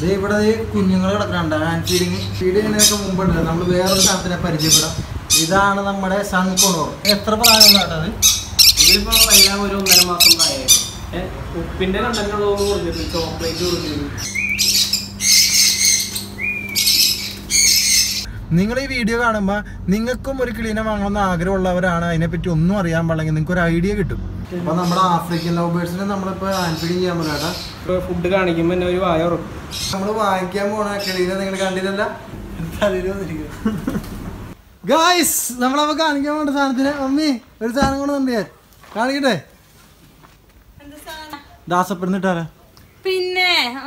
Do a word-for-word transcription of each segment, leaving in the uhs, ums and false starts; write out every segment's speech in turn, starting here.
ഇവിടെ കുഞ്ഞുങ്ങൾ കിടക്കുന്നുണ്ട്. ഹാൻഡ് ഫീഡിങ് ഫീഡ് ചെയ്യുന്നതിനൊക്കെ മുമ്പുണ്ടല്ലോ നമ്മൾ വേറൊരു സാധനത്തിനെ പരിചയപ്പെടാം. ഇതാണ് നമ്മുടെ സൺകോണോർ. എത്ര പ്രായമുള്ളതാണത്? ഇതിലിപ്പോൾ എല്ലാം ഒരു ഒന്നര മാസം പ്രായമായി. ഉപ്പിൻ്റെ കണ്ടന്റ് കൊടുത്തിട്ട് ചോക്ലേറ്റ് കൊടുത്തിട്ട്. നിങ്ങൾ ഈ വീഡിയോ കാണുമ്പോൾ നിങ്ങൾക്കും ഒരു കിളീനെ വാങ്ങണമെന്ന് ആഗ്രഹമുള്ളവരാണ്, അതിനെപ്പറ്റി ഒന്നും അറിയാൻ പാടില്ലെങ്കിൽ നിങ്ങൾക്ക് ഒരു ഐഡിയ കിട്ടും. അപ്പോൾ നമ്മുടെ ആഫ്രിക്കൻ ലവ് ബേർഡ്സിനെ നമ്മളിപ്പോൾ ഹാൻഡ് ഫീഡിങ് ചെയ്യാൻ പറ്റാ. ഇപ്പോൾ ഫുഡ് കാണിക്കുമ്പോൾ തന്നെ ഒരു വായ ഉറക്കും. നമ്മൾ വാങ്ങിക്കാൻ പോണ കിളീനെ നിങ്ങൾ കണ്ടില്ലല്ലോ. ഗായ്സ്, നമ്മളപ്പോൾ കാണിക്കാൻ പോണ്ട സാധനത്തിന് മമ്മി ഒരു സാധനം കൊണ്ടുണ്ട്. ഞാൻ കാണിക്കട്ടെ. ദാസപ്പെടുന്നിട്ടാരാ? പിന്നെ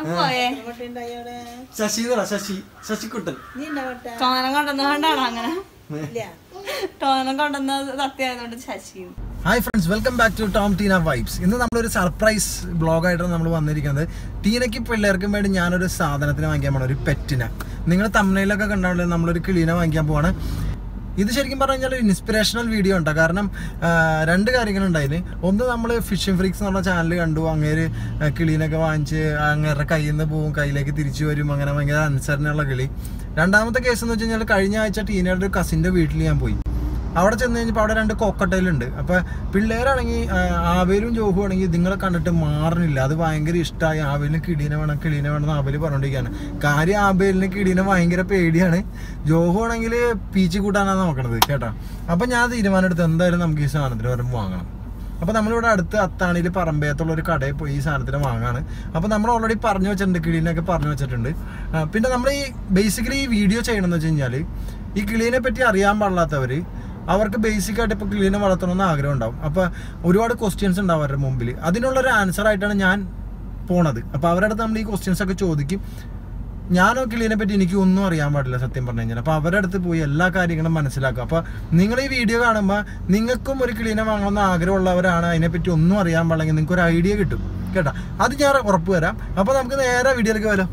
ശശി ശശി ശശിക്കുട്ടൻ തോനം കൊണ്ടുവന്നുകൊണ്ടാണോ അങ്ങനെ? തോനം കൊണ്ടുവന്നത് സത്യമായതുകൊണ്ട് Sasi. Hi friends, welcome back to Tom Tina vibes. ഇന്ന് നമ്മളൊരു സർപ്രൈസ് ബ്ലോഗായിട്ടാണ് നമ്മൾ വന്നിരിക്കുന്നത്. ടീനയ്ക്ക് പിള്ളേർക്കും വേണ്ടി ഞാനൊരു സാധനത്തിന് വാങ്ങിക്കാൻ പോകണം, ഒരു പെറ്റിനെ. നിങ്ങൾ തമിഴ്നാട്ടിലൊക്കെ കണ്ടാൽ നമ്മളൊരു കിളീനെ വാങ്ങിക്കാൻ പോവാണ്. ഇത് ശരിക്കും പറഞ്ഞു കഴിഞ്ഞാൽ ഒരു ഇൻസ്പിറേഷണൽ വീഡിയോ ഉണ്ടോ. കാരണം രണ്ട് കാര്യങ്ങളുണ്ടായിന്. ഒന്ന്, നമ്മൾ ഫിഷിംഗ് ഫ്രീക്സ് എന്നുള്ള ചാനൽ കണ്ടു. അങ്ങേര് കിളീനൊക്കെ വാങ്ങിച്ച് അങ്ങേരുടെ കയ്യിൽ നിന്ന് പോവും, കയ്യിലേക്ക് തിരിച്ചു വരും, അങ്ങനെ ഭയങ്കര അനുസരണയുള്ള കിളി. രണ്ടാമത്തെ കേസ് എന്ന് വെച്ച് കഴിഞ്ഞാൽ കഴിഞ്ഞ ആഴ്ച ടീനയുടെ ഒരു കസിൻ്റെ വീട്ടിൽ ഞാൻ പോയി. അവിടെ ചെന്ന് കഴിഞ്ഞപ്പോൾ അവിടെ രണ്ട് കോക്കട്ടയിലുണ്ട്. അപ്പോൾ പിള്ളേരാണെങ്കിൽ ആവേലും ജോഹും ആണെങ്കിൽ ഇതിങ്ങളെ കണ്ടിട്ട് മാറണില്ല. അത് ഭയങ്കര ഇഷ്ടമായി. ആവേലിന് കിടീനെ വേണം കിടീനെ വേണം എന്ന് ആവേല് പറഞ്ഞുകൊണ്ടിരിക്കുകയാണ്. കാര്യം ആവേലിന് കിടീനെ ഭയങ്കര പേടിയാണ്. ജോഹു ആണെങ്കിൽ പീച്ച് കൂട്ടാനാണ് നോക്കണത് കേട്ടോ. അപ്പം ഞാൻ തീരുമാനം എടുത്ത് എന്തായാലും നമുക്ക് ഈ സാധനത്തിന് വരുമ്പോൾ വാങ്ങണം. അപ്പോൾ നമ്മളിവിടെ അടുത്ത് അത്താണിയിൽ പറമ്പയത്തുള്ള ഒരു കടയിൽ പോയി ഈ സാധനത്തിന് വാങ്ങാണ്. അപ്പോൾ നമ്മൾ ഓൾറെഡി പറഞ്ഞു വെച്ചിട്ടുണ്ട്, കിളീനൊക്കെ പറഞ്ഞു വെച്ചിട്ടുണ്ട്. പിന്നെ നമ്മൾ ഈ ബേസിക്കലി ഈ വീഡിയോ ചെയ്യണമെന്ന് വെച്ച് കഴിഞ്ഞാൽ ഈ കിളീനെ പറ്റി അറിയാൻ പാടില്ലാത്തവർ, അവർക്ക് ബേസിക്കായിട്ട് ഇപ്പോൾ കിളീനെ വളർത്തണമെന്ന് ആഗ്രഹം ഉണ്ടാവും. അപ്പോൾ ഒരുപാട് ക്വസ്റ്റ്യൻസ് ഉണ്ടാവും അവരുടെ മുമ്പിൽ. അതിനുള്ളൊരു ആൻസർ ആയിട്ടാണ് ഞാൻ പോണത്. അപ്പോൾ അവരുടെ അടുത്ത് നമ്മൾ ഈ ക്വസ്റ്റ്യൻസ് ഒക്കെ ചോദിക്കും. ഞാനോ കിളീനെ പറ്റി എനിക്ക് ഒന്നും അറിയാൻ പാടില്ല സത്യം പറഞ്ഞു കഴിഞ്ഞാൽ. അപ്പോൾ അവരുടെ അടുത്ത് പോയി എല്ലാ കാര്യങ്ങളും മനസ്സിലാക്കും. അപ്പോൾ നിങ്ങൾ ഈ വീഡിയോ കാണുമ്പോൾ നിങ്ങൾക്കും ഒരു കിളീനെ വാങ്ങണമെന്ന് ആഗ്രഹമുള്ളവരാണ്, അതിനെപ്പറ്റി ഒന്നും അറിയാൻ പാടില്ലെങ്കിൽ നിങ്ങൾക്ക് ഒരു ഐഡിയ കിട്ടും കേട്ടോ. അത് ഞാൻ ഉറപ്പ് തരാം. അപ്പോൾ നമുക്ക് നേരെ വീഡിയോയിലേക്ക് വരാം.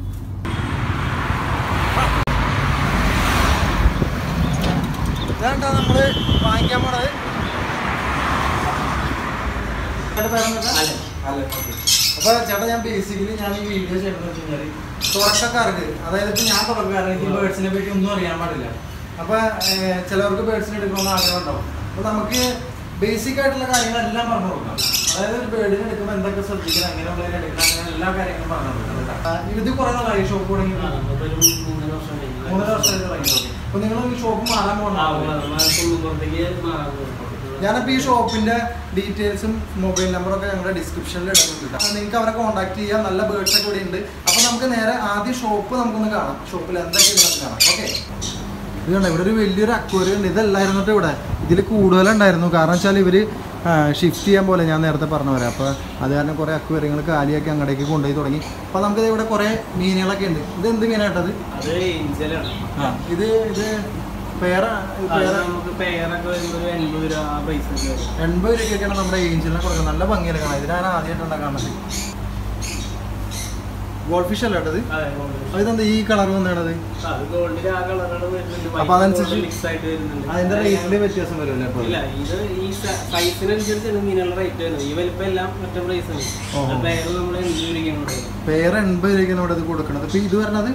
ഇതാണ്ടാ നമ്മൾ വാങ്ങിക്കാൻ പോണത്. അപ്പോൾ ചേട്ടാ, ഞാൻ ബേസിക്കലി ഞാൻ ഈ വീഡിയോ ചെയ്യണമെന്ന് വെച്ച് കഴിഞ്ഞാൽ തുടക്കക്കാർക്ക്, അതായത് ഇപ്പോൾ ഞാൻ തുടക്കക്കാരൻ, എനിക്ക് ബേർഡ്സിനെ പറ്റി ഒന്നും അറിയാൻ പാടില്ല. അപ്പോൾ ചിലവർക്ക് ബേർഡ്സിനെ എടുക്കണമെന്ന് ആഗ്രഹം ഉണ്ടാവും. അപ്പോൾ നമുക്ക് ബേസിക് ആയിട്ടുള്ള കാര്യങ്ങളെല്ലാം പറഞ്ഞു കൊടുക്കാം. അതായത് ഒരു ബേർഡിനെ എടുക്കുമ്പോൾ എന്തൊക്കെ ശ്രദ്ധിക്കണം, എങ്ങനെയുള്ളതിനെ എടുക്കണം, അങ്ങനെ എല്ലാ കാര്യങ്ങളും പറഞ്ഞു കൊടുക്കാം. ഇത് കുറേ നാളായി ഷോപ്പ് തുടങ്ങി? മൂന്നര വർഷമായിട്ട് തുടങ്ങി. അപ്പോൾ നിങ്ങൾ ഈ ഷോപ്പ് മാറാൻ പോകണം. ഞാനപ്പോൾ ഈ ഷോപ്പിൻ്റെ ഡീറ്റെയിൽസും മൊബൈൽ നമ്പറൊക്കെ ഞങ്ങളുടെ ഡിസ്ക്രിപ്ഷനിൽ ഇടുന്നുണ്ട്. അപ്പോൾ നിങ്ങൾക്ക് അവരെ കോൺടാക്ട് ചെയ്യാം. നല്ല ബേർഡ്സ് ഒക്കെ ഇവിടെ ഉണ്ട്. അപ്പോൾ നമുക്ക് നേരെ ആദ്യം ഷോപ്പ് നമുക്കൊന്ന് കാണാം. ഷോപ്പിൽ എന്തൊക്കെ നമുക്ക് കാണാം. ഓക്കെ, ഇത് കണ്ടോ, ഇവിടെ ഒരു വലിയൊരു അക്വേറിയം ഉണ്ട്. ഇതല്ലായിരുന്നിട്ട് ഇവിടെ ഇതിൽ കൂടുതലുണ്ടായിരുന്നു. കാരണം വെച്ചാൽ ഇവർ ഷിഫ്റ്റ് ചെയ്യാൻ പോലെ ഞാൻ നേരത്തെ പറഞ്ഞു വരാം. അപ്പോൾ അത് കാരണം കുറേ അക്വേറിയങ്ങൾ കാലിയാക്കി അങ്ങടേക്ക് കൊണ്ടുപോയി തുടങ്ങി. അപ്പോൾ നമുക്ക് ഇവിടെ കുറേ മീനുകളൊക്കെ ഉണ്ട്. ഇത് എന്ത് മീനായിട്ടത്? ആ, ഇത് ഇത് പേര എൺപത് രൂപയ്ക്കൊക്കെയാണ് നമ്മുടെ ഏഞ്ചലിനെ കൊടുക്കുന്നത്. നല്ല ഭംഗിയില്ല കാണാം. ഇതിനാണ് ആദ്യമായിട്ടുള്ള കാണുന്നത്. ഗോൾഡ് ഫിഷ് അല്ല കേട്ടത്. അതെന്താ ഈ കളർ വന്നേണത്? അപ്പൊ അതനുസരിച്ച് അതിന്റെ റേറ്റില് വ്യത്യാസം വരുമല്ലേ? പേര് എൺപത് രൂപയ്ക്കാണ് ഇവിടെ ഇത് കൊടുക്കണത്. ഇപ്പൊ ഇത് പറഞ്ഞത്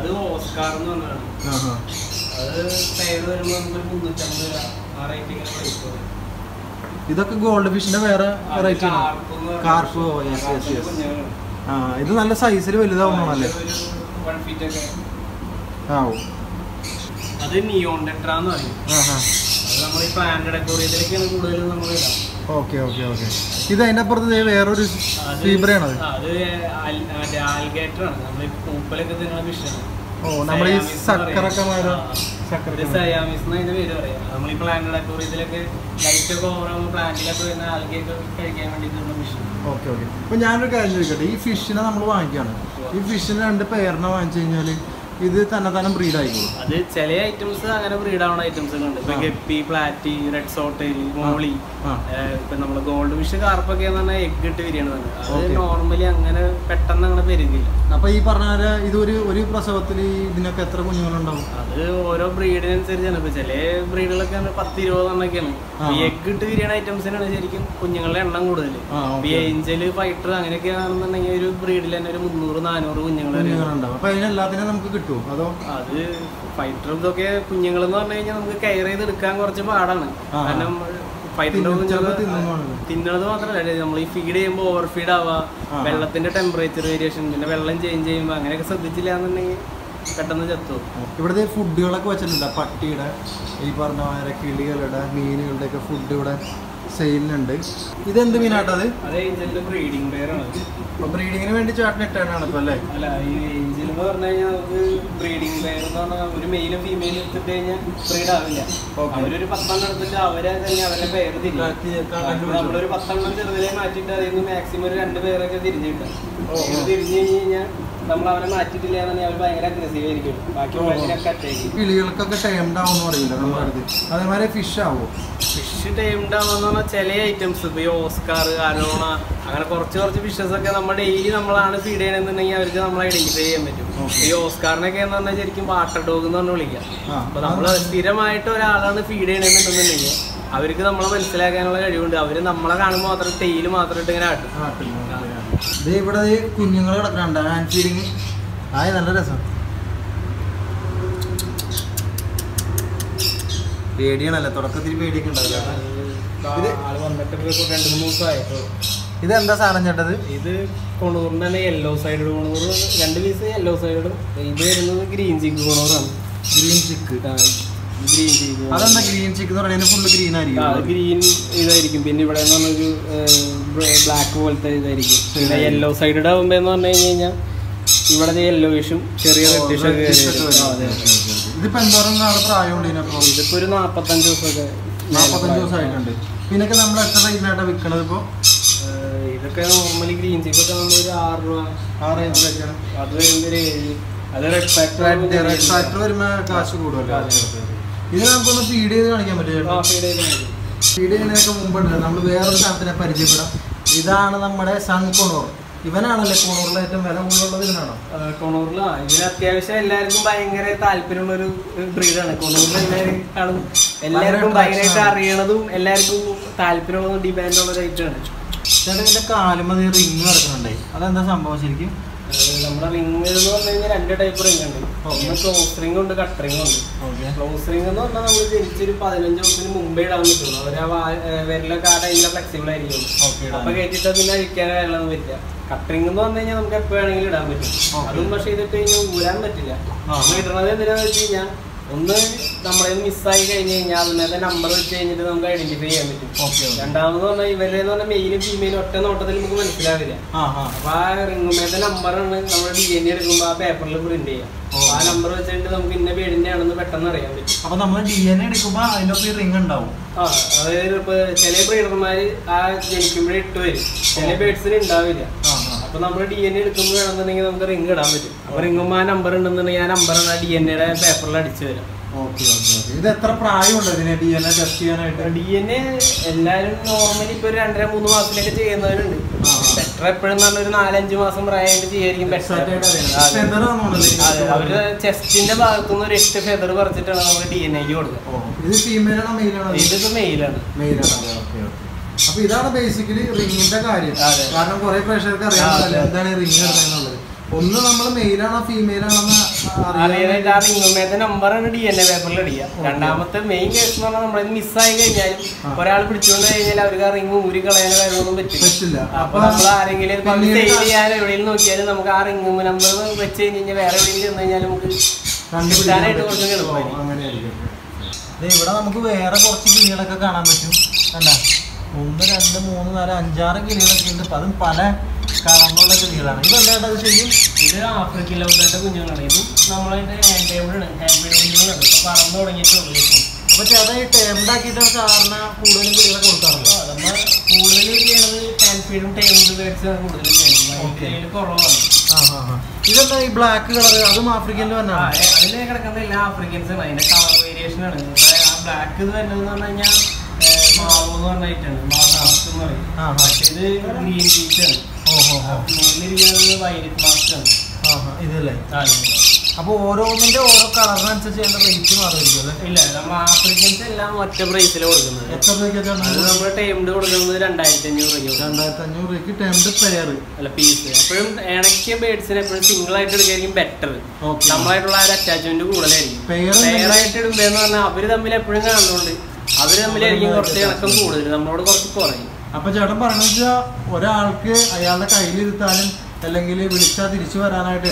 ഇതൊക്കെ ഗോൾഡ് ഫിഷിന്റെ വേറെ വെറൈറ്റി ആണ്. കാർപ്പ്. ആ, ഇത് നല്ല സൈസിൽ വലുതാവുന്നല്ലേ? ആ, ഓക്കെ ഓക്കെ ഓക്കെ. ഇത് അതിന്റെ അപ്പുറത്ത് വേറൊരു സീബ്രയാണത്. ഓ, നമ്മൾ ഈ സക്കറൊക്കെ ഓക്കെ ഓക്കെ. അപ്പോൾ ഞാനൊരു കാര്യം ചോദിക്കട്ടെ, ഈ ഫിഷിനെ നമ്മൾ വാങ്ങിക്കുകയാണ്. ഈ ഫിഷിനെ രണ്ട് പേരിനെ വാങ്ങിച്ചു കഴിഞ്ഞാൽ ഇത് തന്നെ തന്നെ ബ്രീഡ് ആയിക്കോളും? അത് ചില ഐറ്റംസ് അങ്ങനെ ബ്രീഡ് ആവുന്ന ഐറ്റംസുകളുണ്ട്. ഇപ്പൊ guppy, platy, red swordtail, molly, ഇപ്പൊ നമ്മള് ഗോൾഡ് ഫിഷ്, കാർപ്പൊക്കെ പറഞ്ഞാൽ എഗ് ഇട്ട് വിരിയണതാണ്. അത് നോർമലി അങ്ങനെ പെട്ടെന്ന് അങ്ങനെ പെരുകില്ല. അപ്പൊ ഈ പറഞ്ഞ ഇതൊരു ഒരു പ്രസവത്തിൽ ഇതിനൊക്കെ എത്ര കുഞ്ഞുങ്ങളുണ്ടാവും? അത് ഓരോ ബ്രീഡിനനുസരിച്ചാണ്. ഇപ്പൊ ചില ബ്രീഡുകളൊക്കെ പത്ത് ഇരുപതെണ്ണൊക്കെയാണ്. ഈ എഗ് ഇട്ട് വിരിയണ ഐറ്റംസിനാണ് ശരിക്കും കുഞ്ഞുങ്ങളുടെ എണ്ണം കൂടുതൽ. ഈ ഏഞ്ചല്, ഫൈറ്റർ അങ്ങനെയൊക്കെ ആണെന്നുണ്ടെങ്കിൽ ഒരു ബ്രീഡിൽ തന്നെ ഒരു മുന്നൂറ് നാനൂറ് കുഞ്ഞുങ്ങളുണ്ടാവും. അപ്പൊ അതിനെല്ലാത്തിനും നമുക്ക് കിട്ടും? അതോ അത് ഫൈറ്റർ ഇതൊക്കെ കുഞ്ഞുങ്ങൾ എന്ന് പറഞ്ഞു കഴിഞ്ഞാൽ നമുക്ക് കെയർ ചെയ്ത് എടുക്കാൻ കുറച്ച് പാടാണ്. കാരണം ഫൈറ്ററിന്റെ കുഞ്ഞുങ്ങൾ തിന്നണത് മാത്രമല്ല, നമ്മൾ ഈ ഫീഡ് ചെയ്യുമ്പോൾ ഓവർ ഫീഡ് ആവുക, വെള്ളത്തിന്റെ ടെമ്പറേച്ചർ വേരിയേഷൻ, പിന്നെ വെള്ളം ചേഞ്ച് ചെയ്യുമ്പോൾ അങ്ങനെയൊക്കെ ശ്രദ്ധിച്ചില്ല എന്നുണ്ടെങ്കിൽ പെട്ടെന്ന് ചത്തു. ഇവിടുത്തെ ഫുഡുകളൊക്കെ വെച്ചിട്ടുണ്ട്. പട്ടിയുടെ, ഈ പറഞ്ഞ മാതിരി കിളികളുടെ, മീനുകളുടെ ഒക്കെ ഫുഡ് ഇവിടെ സെയിലുണ്ട്. ഇതെന്ത് മീനാട്ടത്? അത് ഏഞ്ചലിന്റെ ബ്രീഡിംഗ് പെയറാണ്. അപ്പൊ ബ്രീഡിങ്ങിന് വേണ്ടി ചേട്ടൻ ഇട്ടാണ് ഇപ്പൊ അല്ലേ? അല്ല, ഈ ഏഞ്ചൽ എന്ന് പറഞ്ഞു കഴിഞ്ഞാൽ നമുക്ക് ബ്രീഡിംഗ് പെയർ എന്ന് പറഞ്ഞാൽ ഒരു മെയിലും ഫീമെയിലും എടുത്തിട്ട് കഴിഞ്ഞാൽ ബ്രീഡ് ആവില്ല. അവരൊരു പത്തെണ്ണം എടുത്തിട്ട് അവരെ തന്നെ അവരുടെ പേര് തിരിഞ്ഞു. നമ്മളൊരു പത്തെണ്ണം ചെറുതിലെ മാറ്റിയിട്ട് അതിൽ നിന്ന് മാക്സിമം ഒരു രണ്ട് പേരൊക്കെ തിരിഞ്ഞു കിട്ടും. തിരിഞ്ഞു കഴിഞ്ഞ് കഴിഞ്ഞാൽ നമ്മൾ അവരെ മാറ്റിയിട്ടില്ല എന്നുണ്ടെങ്കിൽ അവർ ഭയങ്കര അഗ്രസീവ് ആയിരിക്കും. ബാക്കി ഉള്ളതിനൊക്കെ അറ്റാക്ക്. കിളികൾക്കൊക്കെ ടൈംഡ് ആവുമെന്ന് പറയില്ല നമ്മുടെ അടുത്ത്. അതേമാതിരി ഫിഷ് ആവുമോ? ഫിഷ് ടൈംഡ് ആവുമെന്ന് പറഞ്ഞാൽ ചില ഐറ്റംസ്, ഇപ്പോൾ ഈ ഓസ്കാർ, അലോണ, അങ്ങനെ കുറച്ച് കുറച്ച് ഫിഷസ് ഒക്കെ നമ്മൾ ഡെയിലി നമ്മളാണ് ഫീഡ് ചെയ്യണമെന്നുണ്ടെങ്കിൽ അവർക്ക് നമ്മൾ ഐഡന്റിഫൈ ചെയ്യാൻ പറ്റും. ഈ ഓസ്കാറിനൊക്കെ എന്ന് പറഞ്ഞാൽ ശരിക്കും വാട്ടർ ഡോഗ് എന്ന് പറഞ്ഞ് വിളിക്കാം. അപ്പൊ നമ്മൾ സ്ഥിരമായിട്ട് ഒരാളാണ് ഫീഡ് ചെയ്യണമെന്നുണ്ടെന്നുണ്ടെങ്കിൽ അവർക്ക് നമ്മളെ മനസ്സിലാക്കാനുള്ള കഴിവുണ്ട്. അവര് നമ്മളെ കാണുമ്പോൾ മാത്രം ടെയില് മാത്രം ഇട്ട് ഇങ്ങനെ ആട്ടും. ഇവിടെ കുഞ്ഞുങ്ങൾ കിടക്കുന്നുണ്ട്, ഹാൻഡ് ഫീഡിങ്. ആയ നല്ല രസം. പേടിയാണല്ലേ, തുടക്കത്തിൽ പേടിയൊക്കെ ഉണ്ടാവില്ല. ആള് വന്നിട്ട് രണ്ട് മൂന്ന് ദിവസമായിട്ടോ. ഇതെന്താ സാധനം ചേട്ടത്? ഇത് കൊണൂറിന്റെ തന്നെ യെല്ലോ സൈഡ് കൊണൂറ്, രണ്ട് പീസ് യെല്ലോ സൈഡും. ഇത് വരുന്നത് ഗ്രീൻ ചിക്ക് കൊണൂറാണ്. Green cheek. Green cheek. അതെന്താ ഗ്രീൻ ചിക്ക് എന്ന് പറയുന്നത്? ഫുള്ള് ഗ്രീൻ ആയിരിക്കും. ഗ്രീൻ ഇതായിരിക്കും. പിന്നെ ഇവിടെ എന്ന് പറഞ്ഞൊരു ബ്ലാക്ക് പോലത്തെ ഇതായിരിക്കും. പിന്നെ യെല്ലോ സൈഡ് ആവുമ്പോ എന്ന് പറഞ്ഞു കഴിഞ്ഞ് കഴിഞ്ഞാൽ ഇവിടെ യെല്ലോയിഷും ചെറിയ റെഡിഷ് ഒക്കെ. ഇതിപ്പോ എന്തോരം നാളെ പ്രായമുണ്ട് ഇതിനപ്പോ? ഇതിപ്പോ ഒരു നാപ്പത്തഞ്ച് ദിവസമൊക്കെ നാപ്പത്തഞ്ച് ദിവസമായിട്ടുണ്ട്. പിന്നൊക്കെ നമ്മൾ എത്ര റേറ്റിനായിട്ടാ വിൽക്കണത് ഇപ്പൊ? ഇതൊക്കെ നോർമലി ഗ്രീൻ ചിക്ക് ഒക്കെ നമ്മൾ ഒരു ആറ് രൂപ ആ റേഞ്ചിലൊക്കെയാണ്. അത് വരുമ്പോൾ ഒരു ഏഴ്. അത് റെഡ് ഫാക്ടർ വരുമ്പോ കാശ് കൂടുതലോ? ഇത് നമുക്കൊന്ന് ഫീഡ് ചെയ്ത് കാണിക്കാൻ പറ്റുമോ? ഫീഡ് ചെയ്യുന്നതിനൊക്കെ മുമ്പുണ്ട് നമ്മൾ വേറൊരു സാധനത്തിനെ പരിചയപ്പെടാം. ഇതാണ് നമ്മുടെ സൺ കൊണൂർ. ഇവനാണല്ലേ കൊണൂറിലെ ഏറ്റവും വില കൂടുതലുള്ളത്? ഇതിനാണോ? കൊണൂറിലാ. ഇതിന് അത്യാവശ്യം എല്ലാവർക്കും ഭയങ്കര താല്പര്യമുള്ള ഒരു ബ്രീഡാണ്. കൊണൂറിൽ എല്ലാവരും കാണും, എല്ലാവർക്കും ഭയങ്കരമായിട്ട് അറിയണതും എല്ലാവർക്കും താല്പര്യമുള്ളതും ഡിമാൻഡുള്ള ഒരു ഐറ്റമാണ്. ചേട്ടാ ഇതിന്റെ കാലുമതി റിങ് കിടക്കുന്നുണ്ടേ, അതെന്താ സംഭവം ശരിക്കും? നമ്മുടെ റിങ് എന്ന് പറഞ്ഞു കഴിഞ്ഞാൽ രണ്ട് ടൈപ്പ് റിങ് ഉണ്ട്. ഒന്ന് ക്ലോസ് റിംഗ് ഉണ്ട്, കട്ട് റിംഗ് ഉണ്ട്. ക്ലോസ് റിംഗ് എന്ന് പറഞ്ഞാൽ നമ്മൾ ജനിച്ചൊരു പതിനഞ്ച് ദിവസത്തിന് മുമ്പേ ഇടാൻ പറ്റുള്ളൂ. അവർ ആ വിരലൊക്കെ ആ ടൈമിൽ ഫ്ലെക്സിബിൾ ആയിരിക്കും. അപ്പൊ കയറ്റിട്ട് പിന്നെ അഴിക്കാൻ വെള്ളമൊന്നും പറ്റില്ല. കട്ടറിംഗ് എന്ന് പറഞ്ഞു കഴിഞ്ഞാൽ നമുക്ക് എപ്പോൾ വേണമെങ്കിലും ഇടാൻ പറ്റും. അതും പക്ഷേ ഇതിട്ട് കഴിഞ്ഞാൽ ഊരാൻ പറ്റില്ല. നമ്മൾ ഇടുന്നത് എന്തിനാന്ന് വെച്ച് കഴിഞ്ഞാൽ ഒന്ന് നമ്മളെ മിസ്സായി കഴിഞ്ഞ് കഴിഞ്ഞാൽ അതിനകത്ത് നമ്പർ വെച്ച് കഴിഞ്ഞിട്ട് നമുക്ക് ഐഡന്റിഫൈ ചെയ്യാൻ പറ്റും. രണ്ടാമത് പറഞ്ഞാൽ ഇവരെന്ന് പറഞ്ഞാൽ മെയിലും ഫീമെയിലും ഒറ്റ നോട്ടത്തിൽ നമുക്ക് മനസ്സിലാവില്ല. അപ്പൊ ആ റിങ്ങുമേത്തെ നമ്പറാണ് നമ്മൾ ഡി എൻ എ എടുക്കുമ്പോൾ ആ പേപ്പറിൽ പ്രിന്റ് ചെയ്യാം. ആ നമ്പർ വെച്ചിട്ട് നമുക്ക് ഇന്ന പേടിന്റെ ആണെന്ന് പെട്ടെന്ന് അറിയാൻ പറ്റും. അപ്പൊ നമ്മൾ ഡി എൻ എ എടുക്കുമ്പോൾ അതിനൊക്കെ റിങ് ഉണ്ടാവും. ആ അതായത് ഇപ്പൊ ചില ബ്രീഡർമാര് ആ ജനിക്കുമ്പോഴേ ഇട്ട് വരും, ചില ബേഡ്സിന് ഉണ്ടാവില്ല. അപ്പൊ നമ്മൾ ഡി എൻ എ എടുക്കുമ്പോൾ വേണമെന്നുണ്ടെങ്കിൽ നമുക്ക് റിങ് ഇടാൻ പറ്റും. അപ്പൊ റിങ്ങുമ്പോൾ ആ നമ്പർ ഉണ്ടെന്നുണ്ടെങ്കിൽ ആ നമ്പറാണ് ആ ഡി എൻ എയുടെ പേപ്പറിൽ അടിച്ചു വരാം. ഇത് എത്ര പ്രായമുണ്ട് ഇതിനെ ഡി എൻ എ ടെസ്റ്റ് ചെയ്യാനായിട്ട്? ഡി എൻ എ എല്ലാവരും നോർമലി ഇപ്പൊ ഒരു രണ്ടര മൂന്ന് മാസത്തിലൊക്കെ ചെയ്യുന്നവരുണ്ട്. ബെറ്റർ എപ്പോഴും പറഞ്ഞ ഒരു നാലഞ്ച് മാസം പ്രായമായിട്ട് ചെയ്യായിരിക്കും ബെറ്റർ. അവര് ചെസ്റ്റിന്റെ ഭാഗത്തുനിന്ന് ഒരു എട്ട് ഫെദർ പറിച്ചിട്ടാണ് നമ്മൾ ഡി എൻ എക്ക് കൊടുക്കുക. ഇത് ഫീമെയിലാണോ മെയിലാണോ? ഇതിപ്പോ മെയിലാണ്. മെയിലാണ്. അപ്പൊ ഇതാണ് ബേസിക്കലി റിങ്ങിന്റെ കാര്യം. കാരണം കുറെ പ്രേക്ഷകർക്ക് അറിയാൻ എന്താണ് റിങ് ഇടുന്നത്. ഒന്ന് നമ്മൾ മെയിലാണോ ഫീമെയിലാണോന്ന് അറിയാനായിട്ട് ആ റിങ്ങുമേത്തെ നമ്പറാണ് ഡി എൻ എ പേപ്പറിൽ അടിക്കുക. രണ്ടാമത്തെ മെയിൻ കേസ് എന്ന് പറഞ്ഞാൽ നമ്മളത് മിസ്സായി കഴിഞ്ഞാലും ഒരാൾ പിടിച്ചുകൊണ്ട് കഴിഞ്ഞാൽ അവർക്ക് ആ റിങ് ഊരി കളയാനോ കാര്യമൊന്നും പറ്റില്ല. അപ്പൊ നമ്മൾ ആരെങ്കിലും സെയിൽ ചെയ്യാൻ എവിടെയും നോക്കിയാലും നമുക്ക് ആ റിങ് നമ്പർ വെച്ച് കഴിഞ്ഞ് കഴിഞ്ഞാൽ വേറെ എവിടെയും ചെന്ന് കഴിഞ്ഞാൽ നമുക്ക് കണ്ടുപിടിക്കാനായിട്ട് കുറച്ചും എളുപ്പമായിരിക്കും. ഇവിടെ നമുക്ക് വേറെ കുറച്ച് കിളികളൊക്കെ കാണാൻ പറ്റും. അല്ല ഒന്ന് രണ്ട് മൂന്ന് നാല് അഞ്ചാറ് കിളികളൊക്കെ ഉണ്ട്. അതും പല കളറുള്ള കിളികളാണ്. ഇതെന്താ ശരിക്കും? ഇത് ആഫ്രിക്കൻ ലൗഡായിട്ട് കുഞ്ഞുങ്ങളാണ്. ഇതും നമ്മളതിന്റെ ഹാൻഡ് ടേബിളാണ്. ഹാൻഡ് മെയ്ഡ് കുഞ്ഞുങ്ങളാണ്. ഇപ്പൊ പറന്ന് തുടങ്ങിയിട്ടുള്ളൂ. അപ്പൊ ചേട്ടാ ഈ ടേബിളാക്കിയിട്ടാണ് സാധാരണ കൂടുതലും കിളികളെ കൊടുക്കാറുള്ളത്? നമ്മൾ കൂടുതൽ ചെയ്യണത് ഹാൻഡ് ഫീഡും ടേബിൾ ബേഡ്സാണ് കൂടുതൽ ചെയ്യുന്നത്. കുറവാണ്. ആ ആ ആ ഇത് ഇതെന്താ ഈ ബ്ലാക്ക് കളർ അതും ആഫ്രിക്കനിൽ വന്നാ? അതിൽ കിടക്കുന്ന എല്ലാ ആഫ്രിക്കൻസ് ആണ്. അതിന്റെ കളർ വേരിയേഷൻ ആണ്. ആ ബ്ലാക്ക് ഇത് വരുന്നത് പറഞ്ഞു കഴിഞ്ഞാൽ മാവോ എന്ന് പറഞ്ഞിട്ടാണ്, മാസ്ക് എന്ന് പറയും. പക്ഷേ ഇത് ഗ്രീൻ പീച്ച് ആണ്. മേലിരിക്കുന്നത് വൈലറ്റ് മാസ്ക് ആണ്. ഇതല്ലേ? അപ്പൊ ഓരോന്നിന്റെ ഓരോ കളറിനനുസരിച്ച് അതിന്റെ റേറ്റ് മാറുമായിരിക്കും അല്ലേ? ഇല്ല, നമ്മൾ ആഫ്രിക്കൻസ് എല്ലാം ഒറ്റ പ്രൈസിൽ കൊടുക്കുന്നത്. എത്ര രൂപയ്ക്കാണ് അത് നമ്മൾ ടൈംഡ് കൊടുക്കുന്നത്? രണ്ടായിരത്തി അഞ്ഞൂറ് രൂപ. രണ്ടായിരത്തി അഞ്ഞൂറ് രൂപയ്ക്ക് ടൈംഡ് പെയർ അല്ല പീസ്. എപ്പോഴും ഇണക്കിയ ബേഡ്സിന് എപ്പോഴും സിംഗിൾ ആയിട്ട് എടുക്കുകയായിരിക്കും ബെറ്റർ. നമ്മളായിട്ടുള്ള ഒരു അറ്റാച്ച്മെന്റ് കൂടുതലായിരിക്കും. പെയർ ആയിട്ട് ഇടുമ്പെന്ന് പറഞ്ഞാൽ അവര് തമ്മിൽ എപ്പോഴും കാണുന്നുണ്ട്, അവര് തമ്മിലായിരിക്കും കുറച്ച് ഇണക്കം കൂടുതൽ, നമ്മളോട് കുറച്ച് കുറയും. അപ്പൊ ചേട്ടൻ പറഞ്ഞു വെച്ചാൽ ഒരാൾക്ക് അയാളുടെ കയ്യിലിരുത്താനും അല്ലെങ്കിൽ വിളിച്ചാൽ തിരിച്ചു വരാനായിട്ട്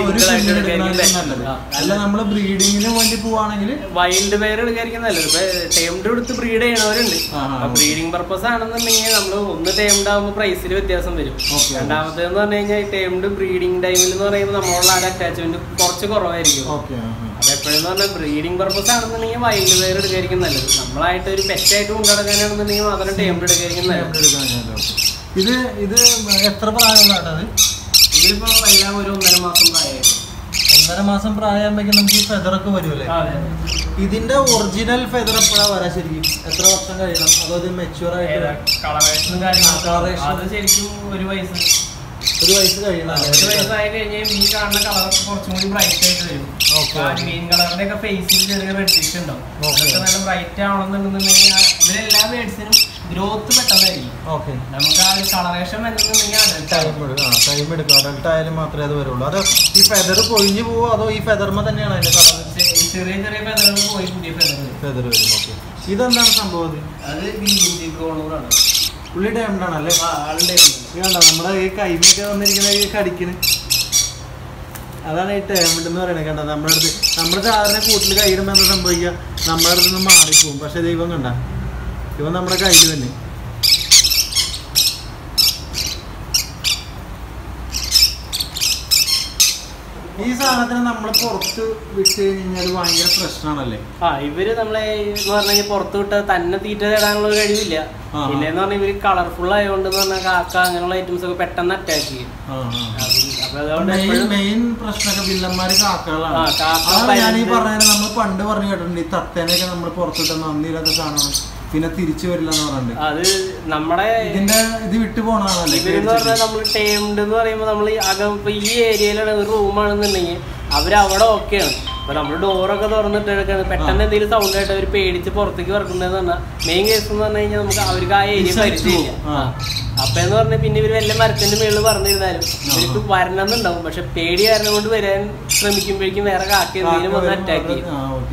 അല്ല നമ്മള് ബ്രീഡിങ്ങിന് വേണ്ടി പോവാണെങ്കിൽ വൈൽഡ് പെയർ എടുക്കായിരിക്കും നല്ലത്. ഇപ്പൊ ടേംഡ് എടുത്ത് ബ്രീഡ് ചെയ്യണവരുണ്ട്. ബ്രീഡിംഗ് പർപ്പസ് ആണെന്നുണ്ടെങ്കിൽ നമ്മൾ ഒന്ന് ടേംഡ് ആകുമ്പോൾ പ്രൈസിൽ വ്യത്യാസം വരും. രണ്ടാമത്തെ എന്ന് പറഞ്ഞു കഴിഞ്ഞാൽ ടേംഡ് ബ്രീഡിംഗ് ടൈമിൽ എന്ന് പറയുമ്പോൾ നമ്മളുള്ള ആ അറ്റാച്ച്മെന്റ് കുറച്ച് കുറവായിരിക്കും. അത് എപ്പോഴെന്ന് പറഞ്ഞാൽ ബ്രീഡിംഗ് പർപ്പസ് ആണെന്നുണ്ടെങ്കിൽ വൈൽഡ് പെയർ എടുക്കായിരിക്കും നല്ലത്. നമ്മളായിട്ട് ഒരു പെറ്റായിട്ട് കൊണ്ടുനടക്കാനാണെന്നുണ്ടെങ്കിൽ മാത്രം ടേംഡ് എടുക്കായിരിക്കും നല്ലത്. ഇത് ഇത് എത്ര പ്രായമുള്ളതാണ്? ഇതിപ്പോ എല്ലാം ഒരു ഒന്നര മാസം പ്രായമായിട്ട്. ഒന്നര മാസം പ്രായമാകുമ്പോൾ നമുക്ക് ഈ ഫെദറൊക്കെ വരുമല്ലേ? ഇതിന്റെ ഒറിജിനൽ ഫെദർ എപ്പോഴാണ് വരാൻ ശരിക്കും? എത്ര വർഷം കഴിയണം? അതോ മെച്യൂർ ആയിട്ട് കളറേഷനും കാര്യങ്ങളും അത് ശരിക്കും ഒരു വയസ്സ് ഒരു വയസ്സ് കഴിയണം. ഒരു വയസ്സായി കഴിഞ്ഞാൽ ഈ കാണുന്ന കളർ കുറച്ചും കൂടി ബ്രൈറ്റ് ആയിട്ട് വരും. ഗ്രീൻ കളറിന്റെ ഒക്കെ ഫേസിൽ ചെറിയ റെഡിഷ് ഉണ്ടാവും. അതൊക്കെ നല്ല ബ്രൈറ്റ് ആവണമെന്നുണ്ടെന്നുണ്ടെങ്കിൽ ഇവരെല്ലാ ബേഡ്സിനും ഗ്രോത്ത് പെട്ടെന്നായിരിക്കും. നമുക്ക് ആ ഒരു കളറേഷൻ വരുന്നുണ്ടെങ്കിൽ ടൈം എടുക്കും. അഡൽട്ട് ആയാലും മാത്രമേ അത് വരുള്ളൂ. അത് ഈ ഫെദർ പൊഴിഞ്ഞു പോവോ അതോ ഈ ഫെദർമ തന്നെയാണ് അതിന്റെ കളർ? ചെറിയ ചെറിയ ഫെദറുകൾ പോയി പുതിയ ഫെദർ ഫെദർ വരും. ഓക്കെ, ഇതെന്താണ് സംഭവം? അത് ഗ്രീൻ കോണൂറാണ്. പുള്ളി ടൈംഡാണല്ലേ? ആളുടെ വേണ്ട നമ്മുടെ ഈ കൈമൊക്കെ വന്നിരിക്കുന്ന ഈ കടിക്കണ് അതാണ് ഈ ടൈംഡ് എന്ന് പറയുന്നത്. കണ്ട നമ്മുടെ അടുത്ത് നമ്മുടെ സാധാരണ കൂട്ടിൽ കൈയിടുമ്പോൾ എന്താ സംഭവിക്കുക? നമ്മുടെ അടുത്ത് നിന്ന് മാറിപ്പോവും. പക്ഷെ ദൈവം കണ്ട ഇവൻ നമ്മുടെ കയ്യിൽ തന്നെ. ഈ സാധനത്തിന് നമ്മൾ പുറത്ത് വിട്ട് കഴിഞ്ഞാൽ ഭയങ്കര പ്രശ്നമാണല്ലേ? ആ ഇവര് നമ്മളെ എന്ന് പറഞ്ഞാൽ പുറത്ത് വിട്ടാൽ തന്നെ തീറ്റ തേടാനുള്ള ഒരു കഴിവില്ല. പിന്നെന്ന് പറഞ്ഞാൽ ഇവര് കളർഫുൾ ആയതുകൊണ്ട് പറഞ്ഞാൽ കാക്ക അങ്ങനെയുള്ള ഐറ്റംസ് ഒക്കെ പെട്ടെന്ന് അറ്റാക്ക് ചെയ്യും. അപ്പൊ അതുകൊണ്ട് മെയിൻ പ്രശ്നമൊക്കെ വില്ലന്മാര് കാക്കകളാണ്. ഞാൻ ഈ പറഞ്ഞ നമ്മൾ പണ്ട് പറഞ്ഞു കേട്ടിട്ടുണ്ട്, ഈ തത്തേനെയൊക്കെ നമ്മൾ പുറത്തിട്ട് നന്ദിയില്ലാത്ത സാധനമാണ്, പിന്നെ തിരിച്ചു വരില്ല എന്ന് പറഞ്ഞിട്ട്. അത് നമ്മുടെ ഇതിന്റെ ഇത് വിട്ടു പോണാണല്ലേ? ഇവരെന്ന് പറഞ്ഞാൽ നമ്മൾ ടേംഡ് എന്ന് പറയുമ്പോൾ നമ്മൾ അകം ഇപ്പൊ ഈ ഏരിയയിലാണ് ഒരു റൂമാണെന്നുണ്ടെങ്കിൽ അവരവിടെ ഓക്കെയാണ്. അപ്പൊ നമ്മൾ ഡോറൊക്കെ തുറന്നിട്ട് എടുക്കാണ്. പെട്ടെന്ന് എന്തെങ്കിലും സൗണ്ട് ആയിട്ട് അവർ പേടിച്ച് പുറത്തേക്ക് പറക്കുന്നതെന്ന് പറഞ്ഞാൽ മെയിൻ കേസ് എന്ന് പറഞ്ഞു കഴിഞ്ഞാൽ നമുക്ക് അവർക്ക് ആ ഏരിയ പരിചയമില്ല. അപ്പൊ എന്ന് പറഞ്ഞാൽ പിന്നെ ഇവര് വല്ല മരത്തിന്റെ മേളിൽ പറഞ്ഞിരുന്നാലും ഇവർക്ക് വരണം എന്നുണ്ടാവും. പക്ഷെ പേടി കാരണം കൊണ്ട് വരാൻ ശ്രമിക്കുമ്പോഴേക്കും വേറെ കാക്കി എന്തെങ്കിലും വന്ന് അറ്റാക്ക് ചെയ്യും.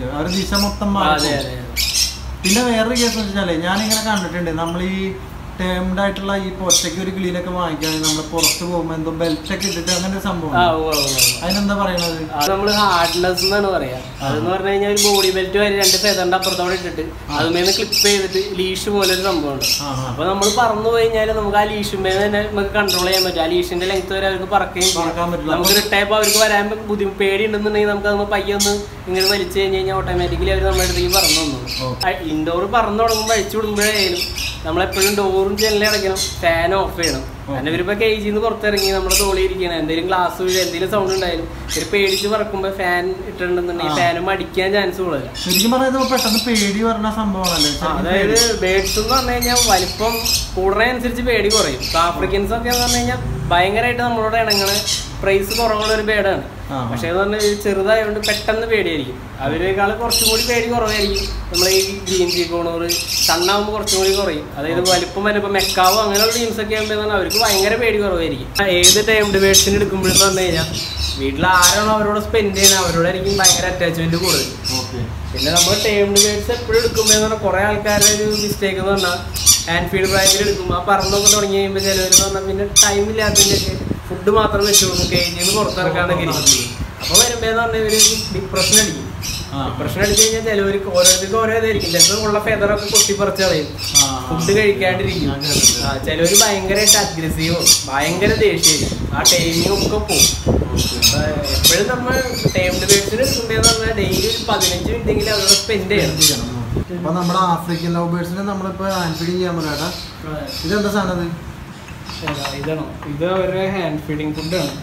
അതെ അതെ. പിന്നെ വേറൊരു കേസ് വെച്ചാലേ ഞാനിങ്ങനെ കണ്ടിട്ടുണ്ട്, നമ്മൾ ഈ ടേംഡ് ആയിട്ടുള്ള ഈ പൊറ്റയ്ക്ക് ഒരു ക്ലീനൊക്കെ വാങ്ങിക്കുകയാണെങ്കിൽ നമ്മൾ പുറത്ത് പോകുമ്പോൾ എന്തോ ബെൽറ്റ് ഒക്കെ ഇട്ടിട്ട് അങ്ങനെ ഒരു സംഭവം അതിനെന്താ പറയണത്? അത് നമ്മള് ഹാർഡ്നെസ് എന്നാണ് പറയാ. അതെന്ന് പറഞ്ഞു കഴിഞ്ഞാൽ ഒരു ബോഡി ബെൽറ്റ് വരെ രണ്ട് ഫെദറിന്റെ അപ്പുറത്തോടെ ഇട്ടിട്ട് അതുമേന്ന് ക്ലിപ്പ് ചെയ്തിട്ട് ലീഷ് പോലെ ഒരു സംഭവമുണ്ട്. അപ്പൊ നമ്മൾ പറന്നു പോയി കഴിഞ്ഞാൽ നമുക്ക് ആ ലീഷുമേന്ന് തന്നെ നമുക്ക് കൺട്രോൾ ചെയ്യാൻ പറ്റും. ആ ലീഷിന്റെ ലെങ്ത് വരെ അവർക്ക് പറക്കുകയും ചെയ്യാൻ പറ്റില്ല. നമുക്ക് റിട്ടയപ്പോൾ അവർക്ക് വരാൻ ബുദ്ധിമുട്ട് പേടി ഉണ്ടെന്നുണ്ടെങ്കിൽ നമുക്ക് അതൊന്ന് പയ്യൊന്ന് ഇങ്ങനെ വലിച്ചു കഴിഞ്ഞ് കഴിഞ്ഞാൽ ഓട്ടോമാറ്റിക്കലി അവർ നമ്മുടെ അടുത്തേക്ക് പറന്നു വന്നു. ഇൻഡോർ പറന്നു തുടങ്ങുമ്പോൾ അഴിച്ചു കൊടുക്കുമ്പോഴായാലും നമ്മളെപ്പോഴും ഡോറും ജനലും അടയ്ക്കണം, ഫാൻ ഓഫ് ചെയ്യണം. അതിന്റെ ഇവരിപ്പോ കേജിന്ന് പുറത്തിറങ്ങി നമ്മുടെ തോളി ഇരിക്കണം, എന്തെങ്കിലും ഗ്ലാസ് വീഴ് എന്തെങ്കിലും സൗണ്ട് ഉണ്ടായാലും ഇവര് പേടിച്ച് പറക്കുമ്പോ ഫാൻ ഇട്ടിട്ടുണ്ടെന്നുണ്ടെങ്കിൽ ഫാനും അടിക്കാൻ ചാൻസ് കൂടുതൽ. ശരിക്കും പറയുന്നത് പെട്ടെന്ന് പേടി പറഞ്ഞ സംഭവമാണല്ലേ? അതായത് ബേഡ്സ് എന്ന് പറഞ്ഞു കഴിഞ്ഞാൽ വലിപ്പം കൂടുന്നതനുസരിച്ച് പേടി കുറയും. ആഫ്രിക്കൻസ് ഒക്കെ എന്ന് പറഞ്ഞു കഴിഞ്ഞാൽ ഭയങ്കരമായിട്ട് നമ്മളോട് ഇണങ്ങണ പ്രൈസ് കുറവുള്ള ഒരു ബേഡാണ്. പക്ഷെ എന്ന് പറഞ്ഞാൽ ചെറുതായതുകൊണ്ട് പെട്ടെന്ന് പേടിയായിരിക്കും. അവരെക്കാൾ കുറച്ചും കൂടി പേടി കുറവായിരിക്കും നമ്മളെ ഈ ഗ്രീൻ ചീക്കോണൂർ. സണ്ണാകുമ്പോൾ കുറച്ചും കൂടി കുറയും. അതായത് വലിപ്പം വരുമ്പോൾ മെക്കാവോ അങ്ങനെയുള്ള ടീംസ് ഒക്കെ ആകുമ്പോൾ അവർക്ക് ഭയങ്കര പേടി കുറവായിരിക്കും. ഏത് ടൈംഡ് ബേഡ്സിന് എടുക്കുമ്പോഴെന്ന് പറഞ്ഞു കഴിഞ്ഞാൽ വീട്ടിൽ ആരാണോ അവരോട് സ്പെൻഡ് ചെയ്യുന്നത് അവരോടായിരിക്കും ഭയങ്കര അറ്റാച്ച്മെന്റ് കൂടുതൽ. പിന്നെ നമ്മൾ ടൈംഡ് ബേഡ്സ് എപ്പോഴും എടുക്കുമ്പോൾ എന്ന് പറഞ്ഞാൽ കുറെ ആൾക്കാരുടെ ഒരു മിസ്റ്റേക്ക് എന്ന് പറഞ്ഞാൽ ഹാൻഡ് ഫീഡ് പ്രായത്തിൽ എടുക്കും. ആ പറന്നൊക്കെ തുടങ്ങി കഴിയുമ്പോൾ ചിലവർ പറഞ്ഞാൽ പിന്നെ ടൈം ഇല്ലാത്തതിൻ്റെയൊക്കെ ഫുഡ് മാത്രം വെച്ച് കൊടുക്കും, കേജിൽ നിന്ന് പുറത്തിറക്കാനൊക്കെ ഇരിക്കും. അപ്പോൾ വരുമ്പോഴെന്ന് പറഞ്ഞാൽ ഇവർ ഡിപ്രഷൻ അടിക്കും. ഡിപ്രഷൻ അടിച്ചു കഴിഞ്ഞാൽ ചിലവർക്ക് ഓരോരുത്തർക്ക് ഓരോ ഇതായിരിക്കും. ചിലപ്പോൾ ഉള്ള ഫെദറൊക്കെ കൊത്തിപ്പറിച്ച് കളയും, ഫുഡ് കഴിക്കാണ്ടിരിക്കും. ചിലവർ ഭയങ്കരമായിട്ട് അഗ്രസീവും ഭയങ്കര ദേഷ്യമായിരിക്കും. ആ ടൈമിംഗ് ഒക്കെ പോകും. എപ്പോഴും നമ്മൾ ടൈംഡ് ബേഡ്സിന് എടുക്കുമ്പോഴെന്ന് പറഞ്ഞാൽ ഡെയിലി ഒരു പതിനഞ്ച് മിനിറ്റെങ്കിലും അവരോട് സ്പെൻഡ് ചെയ്യണം. അപ്പൊ നമ്മുടെ ആഫ്രിക്കൻ ലവ് ബേഡ്സിനെ നമ്മളിപ്പോ ഹാൻഡ് ഫീഡിങ് ചെയ്യാൻ പറ്റാ. ഇതെന്താ സാധനം? ഇതാണോ? ഇത് അവരുടെ ഹാൻഡ് ഫീഡിങ് ഫുഡാണ്.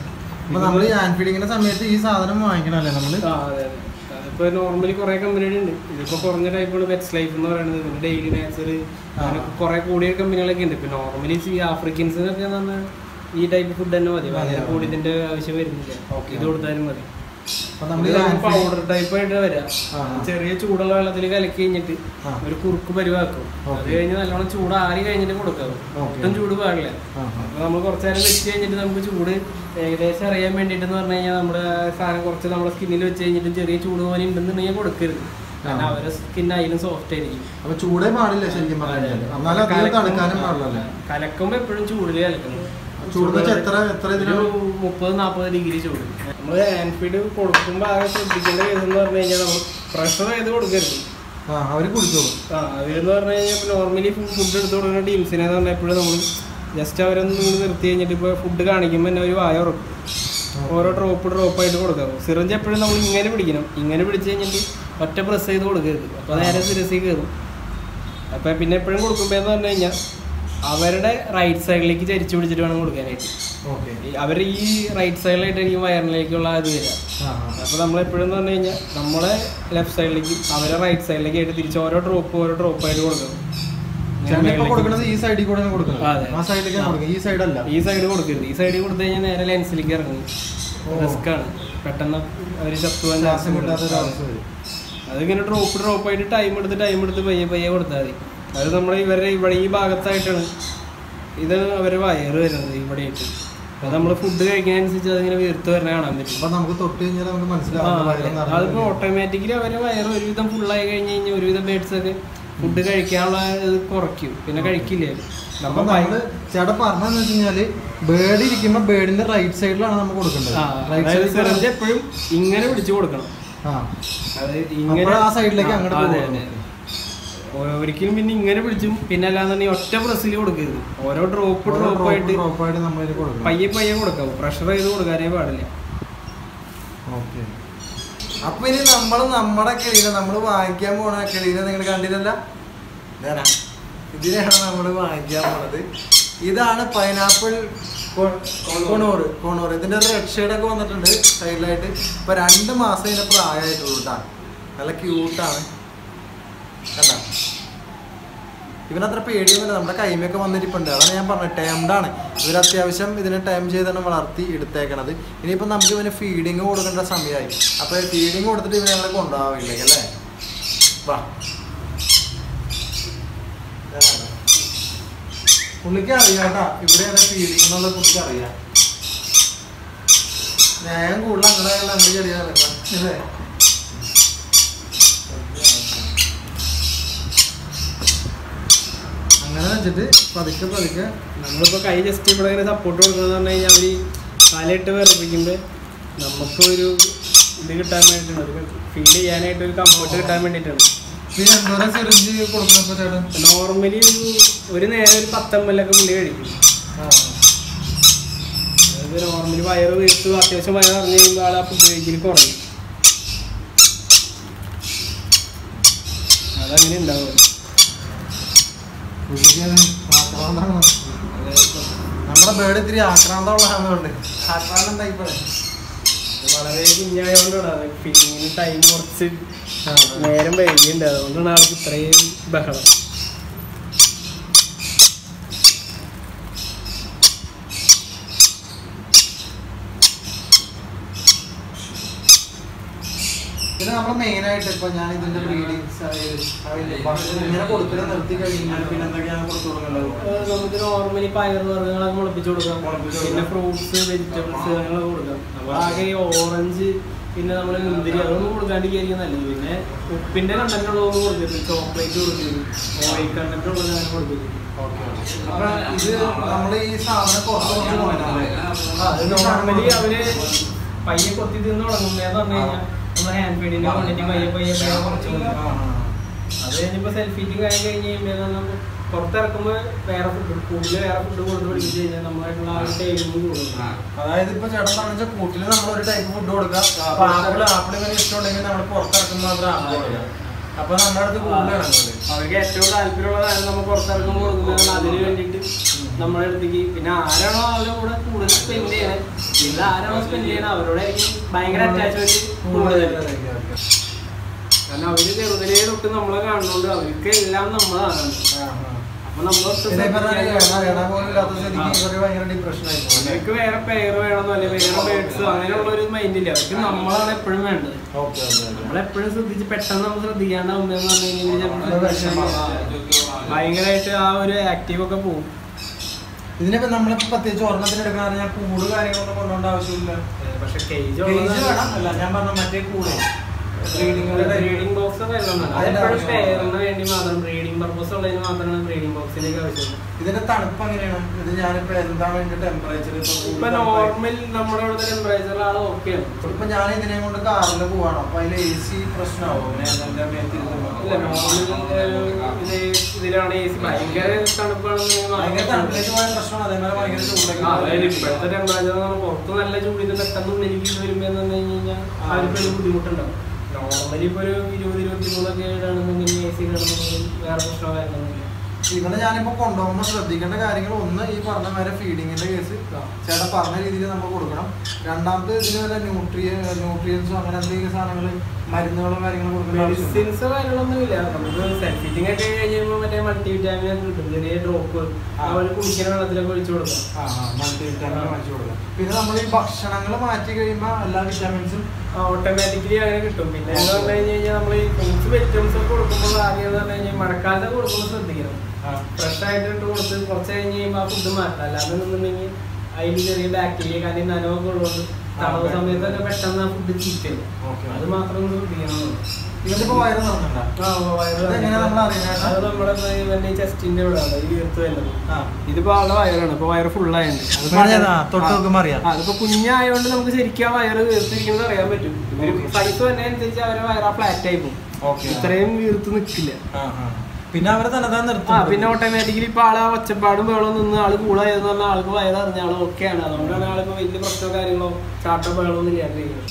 അപ്പൊ നമ്മള് ഹാൻഡ് ഫീഡിങ്ങിന്റെ സമയത്ത് ഈ സാധനം വാങ്ങിക്കണല്ലേ നമ്മള്? ഇപ്പൊ നോർമലി കുറെ കമ്പനികൾ ഉണ്ട്. ഇതിപ്പോ കുറഞ്ഞ ടൈപ്പാണ് പെറ്റ്സ് ലൈഫ് എന്ന് പറയുന്നത്. പിന്നെ ഡെയിലി നാച്ചർ അങ്ങനെ കുറെ കൂടിയ കമ്പനികളൊക്കെ ഉണ്ട്. ഇപ്പൊ നോർമലി ഈ ആഫ്രിക്കൻസിനൊക്കെ പറഞ്ഞാൽ ഈ ടൈപ്പ് ഫുഡ് തന്നെ മതി, വളരെ കൂടി ഇതിന്റെ ആവശ്യം വരുന്നില്ല. ഇത് കൊടുത്താലും മതി. പൗഡർ ടൈപ്പ് ആയിട്ട് വരാം. ചെറിയ ചൂടുള്ള വെള്ളത്തിൽ കലക്കി കഴിഞ്ഞിട്ട് ഒരു കുറുക്ക് പരിവാക്കും. അത് കഴിഞ്ഞ് നല്ലോണം ചൂട് ആറി കഴിഞ്ഞിട്ട് കൊടുക്കാം. ഒട്ടും ചൂട് പാടില്ല. അപ്പൊ നമ്മൾ കുറച്ചു നേരം വെച്ച് കഴിഞ്ഞിട്ട് നമുക്ക് ചൂട് ഏകദേശം അറിയാൻ വേണ്ടിട്ട് എന്ന് പറഞ്ഞു കഴിഞ്ഞാൽ നമ്മുടെ സാധനം കുറച്ച് നമ്മുടെ സ്കിന്നിൽ വെച്ച് കഴിഞ്ഞിട്ട് ചെറിയ ചൂട് പോലെ ഉണ്ടെന്നുണ്ടെങ്കിൽ കൊടുക്കരുത്. കാരണം അവരെ സ്കിൻ അതിലും സോഫ്റ്റ് ആയിരിക്കും. അപ്പൊ ചൂടേ പാടില്ല ശരിക്കും പറഞ്ഞാൽ. കലക്കുമ്പോ എപ്പോഴും ചൂടില് കലക്കണം. മുപ്പത് നാപ്പത് ഡിഗ്രി ചൂട്. നമ്മള് ഹാൻഡ് ഫീഡ് കൊടുക്കുമ്പോ ആകെ ശ്രദ്ധിക്കേണ്ട കേസ് എന്ന് പറഞ്ഞു കഴിഞ്ഞാൽ നമ്മൾ പ്രഷർ ചെയ്ത് കൊടുക്കരുത്. അവര് കുടിച്ചോളൂ. ആ അവരെന്ന് പറഞ്ഞു കഴിഞ്ഞാൽ ഇപ്പൊ നോർമലി ഫുഡ് എടുത്ത് കൊടുക്കുന്ന ടീംസിനെ എന്ന് പറഞ്ഞാൽ എപ്പോഴും നമ്മൾ ജസ്റ്റ് അവരൊന്ന് നിർത്തി കഴിഞ്ഞിട്ട് ഇപ്പൊ ഫുഡ് കാണിക്കുമ്പോൾ തന്നെ ഒരു വായ ഉറക്കും. ഓരോ ഡ്രോപ്പ് ഡ്രോപ്പായിട്ട് കൊടുക്കാം. സിറിഞ്ച് എപ്പോഴും നമ്മൾ ഇങ്ങനെ പിടിക്കണം. ഇങ്ങനെ പിടിച്ച് കഴിഞ്ഞിട്ട് ഒറ്റ പ്രസ് ചെയ്ത് കൊടുക്കരുത്. അപ്പോൾ നേരെ സിരസിൽ കയറും. അപ്പം പിന്നെ എപ്പോഴും കൊടുക്കുമ്പോൾ എന്ന് പറഞ്ഞു കഴിഞ്ഞാൽ അവരുടെ റൈറ്റ് സൈഡിലേക്ക് ചരിച്ചു പിടിച്ചിട്ട് വേണം കൊടുക്കാനായിട്ട്. അവർ ഈ റൈറ്റ് സൈഡിലായിട്ടായിരിക്കും വയറിലേക്കുള്ള ഇത് വരിക. അപ്പോൾ നമ്മളെപ്പോഴും എന്ന് പറഞ്ഞു കഴിഞ്ഞാൽ നമ്മളെ ലെഫ്റ്റ് സൈഡിലേക്ക് അവരെ റൈറ്റ് സൈഡിലേക്ക് ആയിട്ട് തിരിച്ച് ഓരോ ഡ്രോപ്പ് ഓരോ ഡ്രോപ്പായിട്ട് കൊടുക്കണം. ഈ സൈഡിൽ കൂടെ ഈ സൈഡല്ല, ഈ സൈഡ് കൊടുക്കരുത്. ഈ സൈഡിൽ കൊടുത്തു കഴിഞ്ഞാൽ നേരെ ലെൻസിലേക്ക് ഇറങ്ങും. റിസ്ക് ആണ്. പെട്ടെന്ന് അവർ ചത്തുവാൻ ചാൻസ് കിട്ടാത്ത അതിങ്ങനെ ഡ്രോപ്പ് ഡ്രോപ്പായിട്ട് ടൈം എടുത്ത് ടൈം എടുത്ത് പയ്യെ പയ്യെ കൊടുത്താൽ മതി. അത് നമ്മുടെ ഇവരുടെ ഇവിടെ ഈ ഭാഗത്തായിട്ടാണ് ഇത് അവരെ വയറ് വരുന്നത് ഇവിടെയായിട്ട്. അത് നമ്മൾ ഫുഡ് കഴിക്കുന്നതനുസരിച്ച് അതിങ്ങനെ വീർത്ത് വരണ കാണാൻ പറ്റും. അപ്പൊ നമുക്ക് തൊട്ട് കഴിഞ്ഞാൽ നമുക്ക് മനസ്സിലാവും. അതിപ്പോ ഓട്ടോമാറ്റിക്കലി അവരെ വയറ് ഒരുവിധം ഫുള്ളായി കഴിഞ്ഞ് കഴിഞ്ഞാൽ ഒരുവിധം ബേഡ്സ് ഒക്കെ ഫുഡ് കഴിക്കാനുള്ള ഇത് കുറയ്ക്കും. പിന്നെ കഴിക്കില്ലേ. അപ്പൊ നമ്മള് ചേട്ടാ പറഞ്ഞെന്ന് വെച്ച് കഴിഞ്ഞാല് ബേർഡ് ഇരിക്കുമ്പോ ബേർഡിന്റെ റൈറ്റ് സൈഡിലാണ് നമ്മൾ കൊടുക്കേണ്ടത്. എപ്പോഴും ഇങ്ങനെ പിടിച്ചു കൊടുക്കണം. ഇങ്ങനെ ആ സൈഡിലേക്ക് അങ്ങോട്ട് ഒരിക്കലും പിന്നെ ഇങ്ങനെ പിടിച്ചും പിന്നെ അല്ലാന്നുണ്ടെങ്കിൽ ഒറ്റ പ്രസ്സിൽ കൊടുക്കരുത്. ഓരോ ഡ്രോപ്പ് ഡ്രോപ്പായിട്ട് പയ്യെ പയ്യെ കൊടുക്കാം. പ്രഷർ ചെയ്ത് കൊടുക്കാനേ പാടില്ല. ഓക്കെ. അപ്പൊ ഇനി നമ്മള് നമ്മുടെ കിളീനെ നമ്മള് വാങ്ങിക്കാൻ പോണ കിളീനെ നിങ്ങൾ കണ്ടില്ലല്ല, ഇതിനെയാണ് നമ്മൾ വാങ്ങിക്കാൻ പോണത്. ഇതാണ് പൈനാപ്പിൾ കൊണൂറ് കൊണൂറ് ഇതിന്റെ ഒരു റെഡ് ഷെയ്ഡൊക്കെ വന്നിട്ടുണ്ട് സൈഡിലായിട്ട്. ഇപ്പൊ രണ്ട് മാസം ഇതിന്റെ പ്രായമായിട്ടുള്ളൂ കേട്ടാ. നല്ല ക്യൂട്ടാണ് കണ്ടാ. ഇവനത്ര പേടിയൊന്നുമില്ല. നമ്മുടെ കൈമയൊക്കെ വന്നിരിപ്പുണ്ട്. അതാണ് ഞാൻ പറഞ്ഞത് ടേംഡാണ്. ഇവർ അത്യാവശ്യം ഇതിനെ ടൈം ചെയ്താണ് വളർത്തി എടുത്തേക്കണത്. ഇനിയിപ്പോൾ നമുക്ക് ഇവന് ഫീഡിങ് കൊടുക്കേണ്ട സമയമായി. അപ്പോൾ ഫീഡിങ് കൊടുത്തിട്ട് ഇവനെ ഞങ്ങൾ കൊണ്ടുപോകാവില്ലേക്ക് അല്ലേ. വാ പുള്ളിക്ക് അറിയാം കേട്ടാ ഇവിടെയാണ് ഫീഡിങ് എന്നുള്ള പുള്ളിക്ക് അറിയാം. ഞാൻ കൂടുതൽ അങ്ങനെ നമ്മൾ ചെറിയാതെ അല്ലേ. അങ്ങനെ വെച്ചിട്ട് പതുക്കെ പതുക്കെ നമ്മളിപ്പോൾ കൈ ജസ്റ്റ് ഇവിടെ ഇങ്ങനെ സപ്പോർട്ട് കൊടുക്കുന്നത് പറഞ്ഞു കഴിഞ്ഞാൽ അവർ കാലിട്ട് വിറപ്പിക്കുമ്പോൾ നമുക്കൊരു ഇത് കിട്ടാൻ വേണ്ടിയിട്ടാണ്, ഫീൽ ചെയ്യാനായിട്ട് ഒരു കംഫർട്ട് കിട്ടാൻ വേണ്ടിയിട്ടാണ്. നോർമലി ഒരു ഒരു നേരം ഒരു പത്ത് എം എൽ ഒക്കെ പുള്ളി കഴിക്കും. അതായത് നോർമലി വയറ് വീർത്ത് അത്യാവശ്യം വയറ് അറിഞ്ഞു കഴിയുമ്പോൾ ആൾ ആ ഫുഡ് കഴിക്കൽ കുറയും. അതങ്ങനെ ഉണ്ടാവും. നമ്മുടെ ബേർഡ് ഇത്തിരി ആക്രാന്തമുള്ളതുകൊണ്ട് ആക്രാന്തം ടൈപ്പാണ്. വളരെ കുഞ്ഞായതുകൊണ്ടാണ് ഫീലിങ്ങിന് ടൈം കുറച്ച് നേരം വൈകിയുണ്ട്. അതുകൊണ്ടാണ് ആൾക്ക് ഇത്രയും ബഹളം. പിന്നെ നമ്മൾ മെയിനായിട്ട് ഇപ്പൊ ഞാൻ ഇതിന്റെ ബ്രീഡിങ് ഇങ്ങനെ കൊടുത്തിട്ട് നിർത്തി കഴിഞ്ഞാൽ പിന്നെ എന്തൊക്കെയാണ് കൊടുത്തു കൊടുക്കേണ്ടത്? നമുക്ക് നോർമലി പയർ വർഗ്ഗങ്ങളൊക്കെ മുളപ്പിച്ച് കൊടുക്കാം. പിന്നെ ഫ്രൂട്ട്സ് വെജിറ്റബിൾസ് അങ്ങനെയൊക്കെ കൊടുക്കാം. ആകെ ഓറഞ്ച് പിന്നെ നമ്മൾ മുന്തിരി അതൊന്നും കൊടുക്കാണ്ടിരിക്കും നല്ലത്. പിന്നെ ഉപ്പിന്റെ കണ്ടന്റ് ഉള്ളതൊന്നും കൊടുക്കരുത്. ചോക്ലേറ്റ് കൊടുക്കരുത്. ഓയിൽ കണ്ടന്റ് ഉള്ളത് അങ്ങനെ കൊടുക്കരുത്. അപ്പൊ ഇത് നമ്മൾ ഈ സാധനം പുറത്ത് നോർമലി അവര് പയ്യെ കൊത്തി തിന്ന് തുടങ്ങുന്നതെന്ന് പറഞ്ഞു കഴിഞ്ഞാൽ നമ്മൾ ഹാൻഡ് ഫീഡിന്റെ ക്വാണ്ടിറ്റി പയ്യെ പയ്യെ പയ്യെ കുറച്ച് കൊടുക്കും. അത് കഴിഞ്ഞിപ്പോൾ സെൽഫ് ഫീഡിങ് ആയി കഴിഞ്ഞ് കഴിയുമ്പോൾ പുറത്തിറക്കുമ്പോൾ വേറെ ഫുഡ് കൂടുതൽ വേറെ ഫുഡ് കൊടുത്ത് പിടിച്ച് കഴിഞ്ഞാൽ നമ്മളായിട്ടുള്ള ആ ഒരു ടൈമിങ് കൊടുക്കും. അതായത് ഇപ്പൊ ചേട്ടൻ പറഞ്ഞാൽ കൂട്ടിൽ നമ്മൾ ഒരു ടൈപ്പ് ഫുഡ് കൊടുക്കാം. ആപ്പിൾ ആപ്പിൾ ഇങ്ങനെ ഇഷ്ടമുണ്ടെങ്കിൽ നമ്മൾ പുറത്തിറക്കുമ്പോൾ മാത്രം ആപ്പിൾ കൊടുക്കാം. അപ്പൊ നമ്മുടെ അടുത്ത് കൂടുതലാണ് അവർക്ക് ഏറ്റവും താല്പര്യമുള്ളതാണ് നമ്മൾ പുറത്തിറക്കുമ്പോൾ കൊടുക്കുന്നത്. അതിന് വേണ്ടിയിട്ട് നമ്മുടെ അടുത്തേക്ക് പിന്നെ ആരാണോ അവരുടെ കൂടെ കൂടുതൽ സ്പെൻഡ് ചെയ്യണേ ഇത് ആരാണോ സ്പെൻഡ് ചെയ്യണത് അവരോടായിരിക്കും ഭയങ്കര അറ്റാച്ച്മെന്റ് കൂടുതൽ. കാരണം അവര് ചെറുതിലേ തൊട്ട് നമ്മളെ കാണുന്നുണ്ട് അവർക്ക് എല്ലാം നമ്മളാണ്. അപ്പൊ നമ്മളൊക്കെ അവർക്ക് വേറെ പേര് വേണമെന്നല്ല വേറെ ബേഡ്സ് അങ്ങനെയുള്ള ഒരു മൈൻഡില്ല. അവർക്ക് നമ്മളാണ് എപ്പോഴും വേണ്ടത്. നമ്മളെപ്പോഴും ശ്രദ്ധിച്ച് പെട്ടെന്ന് നമ്മൾ ശ്രദ്ധിക്കാണ്ടാവുമ്പെന്ന് പറഞ്ഞു കഴിഞ്ഞാൽ ഭയങ്കരമായിട്ട് ആ ഒരു ആക്റ്റീവ് ഒക്കെ പോകും. ഇതിനിപ്പോ നമ്മളിപ്പോ പ്രത്യേകിച്ച് ഒരെണ്ണത്തിന് എടുക്കാൻ ഞാൻ കൂട് കാര്യങ്ങളൊന്നും കൊണ്ടുപോകേണ്ട ആവശ്യമില്ല. പക്ഷെ കേജ് അല്ല ഞാൻ പറഞ്ഞ മറ്റേ കൂടെ ബ്രീഡിംഗ് ബോക്സ് അതെപ്പോഴും പേരിന് വേണ്ടി മാത്രം ബ്രീഡിംഗ് പർപ്പസ് ഉള്ളതിന് മാത്രമാണ് ബ്രീഡിംഗ് ബോക്സിലേക്ക് ആവശ്യം. ഇതിന്റെ തണുപ്പ് എങ്ങനെയാണ്? ഇത് ഞാനിപ്പോ എന്താണ് ഇതിന്റെ ടെമ്പറേച്ചർ? ഇപ്പൊ നോർമൽ നമ്മുടെ ഇവിടുത്തെ ടെമ്പറേച്ചറിലാണ് ഓക്കെയാണ്. ഇപ്പൊ ഞാൻ ഇതിനെ കൊണ്ട് കാറിൽ പോവാണോ അപ്പൊ അതിൽ എ സി പ്രശ്നമാവോ? ഇല്ല നോർമൽ ഇതിലാണ് എ സി ഭയങ്കര തണുപ്പാണെന്ന് ഭയങ്കര തണുപ്പിലേക്ക് പോയ പ്രശ്നമാണ്. അതേപോലെ ഭയങ്കര ചൂടൊക്കെ അതായത് ഇപ്പോഴത്തെ ടെമ്പറേച്ചർ പുറത്ത് നല്ല ചൂടിന് പെട്ടെന്ന് ഉള്ളിലേക്ക് വരുമ്പോ എന്ന് പറഞ്ഞു കഴിഞ്ഞാൽ അവർക്ക് ബുദ്ധിമുട്ടുണ്ടാവും. നോർമലി ഇപ്പൊ ഒരു ഇരുപത് ഇരുപത്തി മൂന്നൊക്കെ ആണെന്നുണ്ടെങ്കിൽ എ സി കിടന്നുണ്ടെങ്കിൽ വേറെ പ്രശ്നം വരുന്നില്ല. ഇവിടെ ഞാനിപ്പോ കൊണ്ടുപോകുമ്പോൾ ശ്രദ്ധിക്കേണ്ട കാര്യങ്ങൾ ഒന്ന് ഈ പറഞ്ഞ മാതിരി ഫീഡിങ്ങിന്റെ കേസ് ചേട്ടാ പറഞ്ഞ രീതിയിൽ നമ്മൾ കൊടുക്കണം. രണ്ടാമത്തെ ഇതിന് വല്ല ന്യൂട്രിയ ന്യൂട്രിയൻസോ അങ്ങനെ എന്തെങ്കിലും സാധനങ്ങൾ മരുന്നുകളോ കാര്യങ്ങളോ കൊടുക്കണം. മെഡിസിൻസോ കാര്യങ്ങളൊന്നുമില്ല. നമുക്ക് സെൽഫ് ഫീഡിങ് ഒക്കെ കഴിയുമ്പോൾ മറ്റേ മൾട്ടി വിറ്റാമിൻ ഒക്കെ കിട്ടും. ചെറിയ ഡ്രോപ്പ് അവർ കുടിക്കുന്ന വെള്ളത്തിലൊക്കെ ഒഴിച്ചു കൊടുക്കാം. ആ മൾട്ടി വിറ്റാമിൻ ഒഴിച്ചു കൊടുക്കാം. പിന്നെ നമ്മൾ ഈ ഭക്ഷണങ്ങൾ മാറ്റി കഴിയുമ്പോൾ എല്ലാ വിറ്റാമിൻസും ഓട്ടോമാറ്റിക്കലി അങ്ങനെ കിട്ടും. പിന്നെ എന്ന് പറഞ്ഞു കഴിഞ്ഞ് കഴിഞ്ഞാൽ നമ്മൾ ഈ ഫ്രൂട്ട്സ് വെജിറ്റബിൾസ് ഒക്കെ കൊടുക്കുമ്പോൾ ആദ്യം എന്ന് പറഞ്ഞു കഴിഞ്ഞാൽ മഴക്കാലത്തൊക്കെ കൊടുക്കുമ്പോൾ ശ്രദ്ധിക്കണം. ഫ്രഷ് ആയിട്ട് ഇട്ട് കൊടുത്ത് കുറച്ച് കഴിഞ്ഞ് കഴിയുമ്പോൾ ആ ഫുഡ് മാറ്റാം. അല്ലാതെ എന്നുണ്ടെങ്കിൽ അതിൽ ചെറിയ ബാക്ടീരിയ കാര്യം നനവൊക്കെ ഉള്ളതുകൊണ്ട് തണുപ്പ് സമയത്തൊക്കെ പെട്ടെന്ന് ആ ഫുഡ് ചീറ്റും. അത് മാത്രം ശ്രദ്ധിക്കണം. ഇതിപ്പോ വയറ് നടന്നുണ്ടോ? അത് നമ്മുടെ തന്നെ ചെസ്റ്റിന്റെ ഇവിടെ ആണ് ഈ വീർത്ത് വരുന്നത്. ഇതിപ്പോ ആളുടെ വയറാണ്. ഇപ്പൊ വയറ് ഫുള്ളായുണ്ട്. അതിപ്പോ കുഞ്ഞായതുകൊണ്ട് നമുക്ക് ശരിക്കും ആ വയറ് വീർത്തിരിക്കുന്നത് അറിയാൻ പറ്റും. സൈസ് തന്നെ അനുസരിച്ച് അവരെ വയറ് ഫ്ലാറ്റ് ആയി പോകും. ഇത്രയും വീർത്ത് നിൽക്കില്ല. പിന്നെ അവരെ തന്നെ നിർത്തും. പിന്നെ ഓട്ടോമാറ്റിക്കലി ഇപ്പൊ ആളെ ഒച്ചപ്പാടും ബഹളം നിന്ന് ആള് കൂളായെന്ന് പറഞ്ഞാൽ ആൾക്ക് വയററിഞ്ഞ ആള് ഓക്കെയാണ്. അതുകൊണ്ടാണ് ആളിപ്പോ വലിയ പ്രശ്നമോ കാര്യങ്ങളോ ചാട്ടോ ബഹളമൊന്നും ഇല്ലാണ്ടിരിക്കുന്നത്.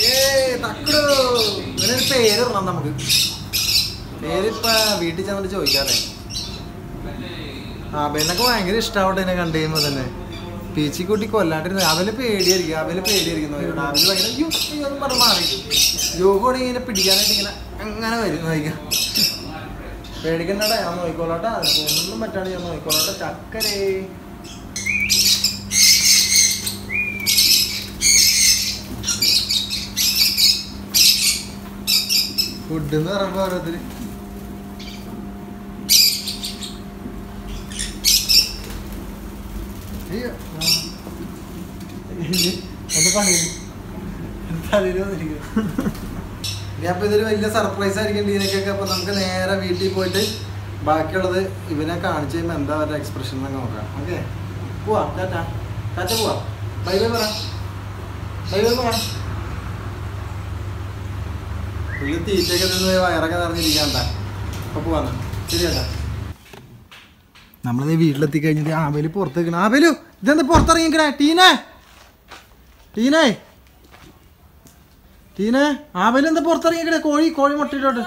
പേരിടണം നമുക്ക്. പേരിപ്പ വീട്ടിൽ ചെന്നിട്ട് ചോദിക്കാതെ. ആബേലിനൊക്കെ ഭയങ്കര ഇഷ്ടമാവട്ടെ എന്നെ കണ്ടു കഴിയുമ്പോ തന്നെ. പീച്ചിക്കുട്ടി കൊല്ലാണ്ടിരുന്ന അവന് പേടിയായിരിക്കും. അവന് പേടിയായിരിക്കുന്നു. അവന് ഭയങ്കര യോ യോ പറഞ്ഞ മാറി യോഗോടെ ഇങ്ങനെ പിടിക്കാനായിട്ട് ഇങ്ങനെ അങ്ങനെ വരും നോക്കാം. പേടിക്കണ്ടടാ ഞാൻ നോക്കിക്കോളാട്ടാ. ഒന്നും പറ്റാണ്ട് ഞാൻ നോക്കിക്കോളാട്ടെ. ചക്കരേ ഫുഡ് എന്ന് പറയുമ്പോ ഓരോരുത്തര് എന്റെ പണി അപ്പൊ ഇതൊരു വലിയ സർപ്രൈസ് ആയിരിക്കും ഡീനക്കൊക്കെ. അപ്പൊ നമുക്ക് നേരെ വീട്ടിൽ പോയിട്ട് ബാക്കിയുള്ളത് ഇവനെ കാണിച്ചു കഴിയുമ്പോൾ എന്താ അവരുടെ എക്സ്പ്രഷൻ എന്നൊക്കെ നോക്കാം. ഓക്കെ പോവാ. ടാറ്റ ടാറ്റ പോവാ. ബൈ ബൈ പറ. ബൈ ബൈ പറ. പുള്ളി തീറ്റയൊക്കെ നിന്ന് വയറൊക്കെ നിറഞ്ഞിരിക്കാണ്ട. അപ്പൊ പോവാന്ന് ശരി ചേട്ടാ. നമ്മളിത് വീട്ടിലെത്തി കഴിഞ്ഞിട്ട് ആബേല് പുറത്ത് വെക്കണം. ആബേലു ഇതെന്താ പുറത്തിറങ്ങിക്കണേ? ടീനേ ടീനേ ടീനെ ആബേല് എന്താ പുറത്തിറങ്ങിക്കണേ? കോഴി കോഴി മുട്ടയിട്ടോട്ട്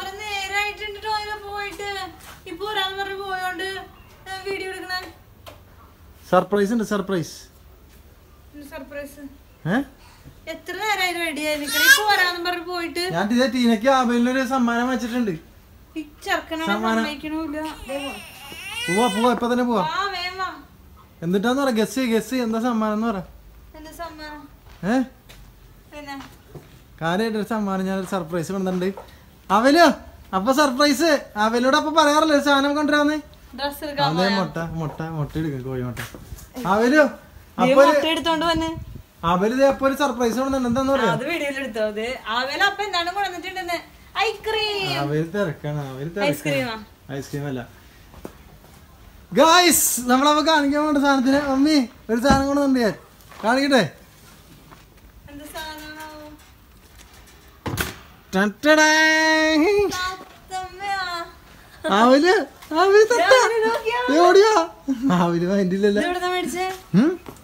സർപ്രൈസ് ഉണ്ട്. സർപ്രൈസ് ഞാൻ ഇതേ ടീനക്ക് ആബേലിനൊരു സമ്മാനം വെച്ചിട്ടുണ്ട്. പോവാ പോവാ ഇപ്പൊ തന്നെ പോവാ. എന്നിട്ടാന്ന് പറ ഗസ് ഗസ് എന്താ സമ്മാനം എന്ന് പറ. ഏ കാര്യമായിട്ടൊരു സമ്മാനം ഞാനൊരു സർപ്രൈസ് കൊണ്ടുണ്ട്. അവലോ അപ്പൊ സർപ്രൈസ് അവലോട് അപ്പൊ പറയാറില്ല ഒരു സാധനം കൊണ്ടുവരാന്ന്. അതെ മുട്ട മുട്ട മുട്ട എടുക്ക കോഴി മുട്ട. അവലോ അപ്പൊ അവല് അപ്പൊ ഒരു സർപ്രൈസ് കൊണ്ടുണ്ട്. എന്താന്ന് പറയാ അവര് തിരക്കാണ്. അവര് തിരക്കാണ്. ഐസ്ക്രീം അല്ല ഗായ്സ് നമ്മളപ്പോ കാണിക്കാൻ വേണ്ട സാധനത്തിന് മമ്മി ഒരു സാധനം കൊണ്ടുണ്ട്. ഞാൻ കാണിക്കട്ടെ. അവല് അവല് ഓടിയാ അവല് വേണ്ടില്ലല്ലോ.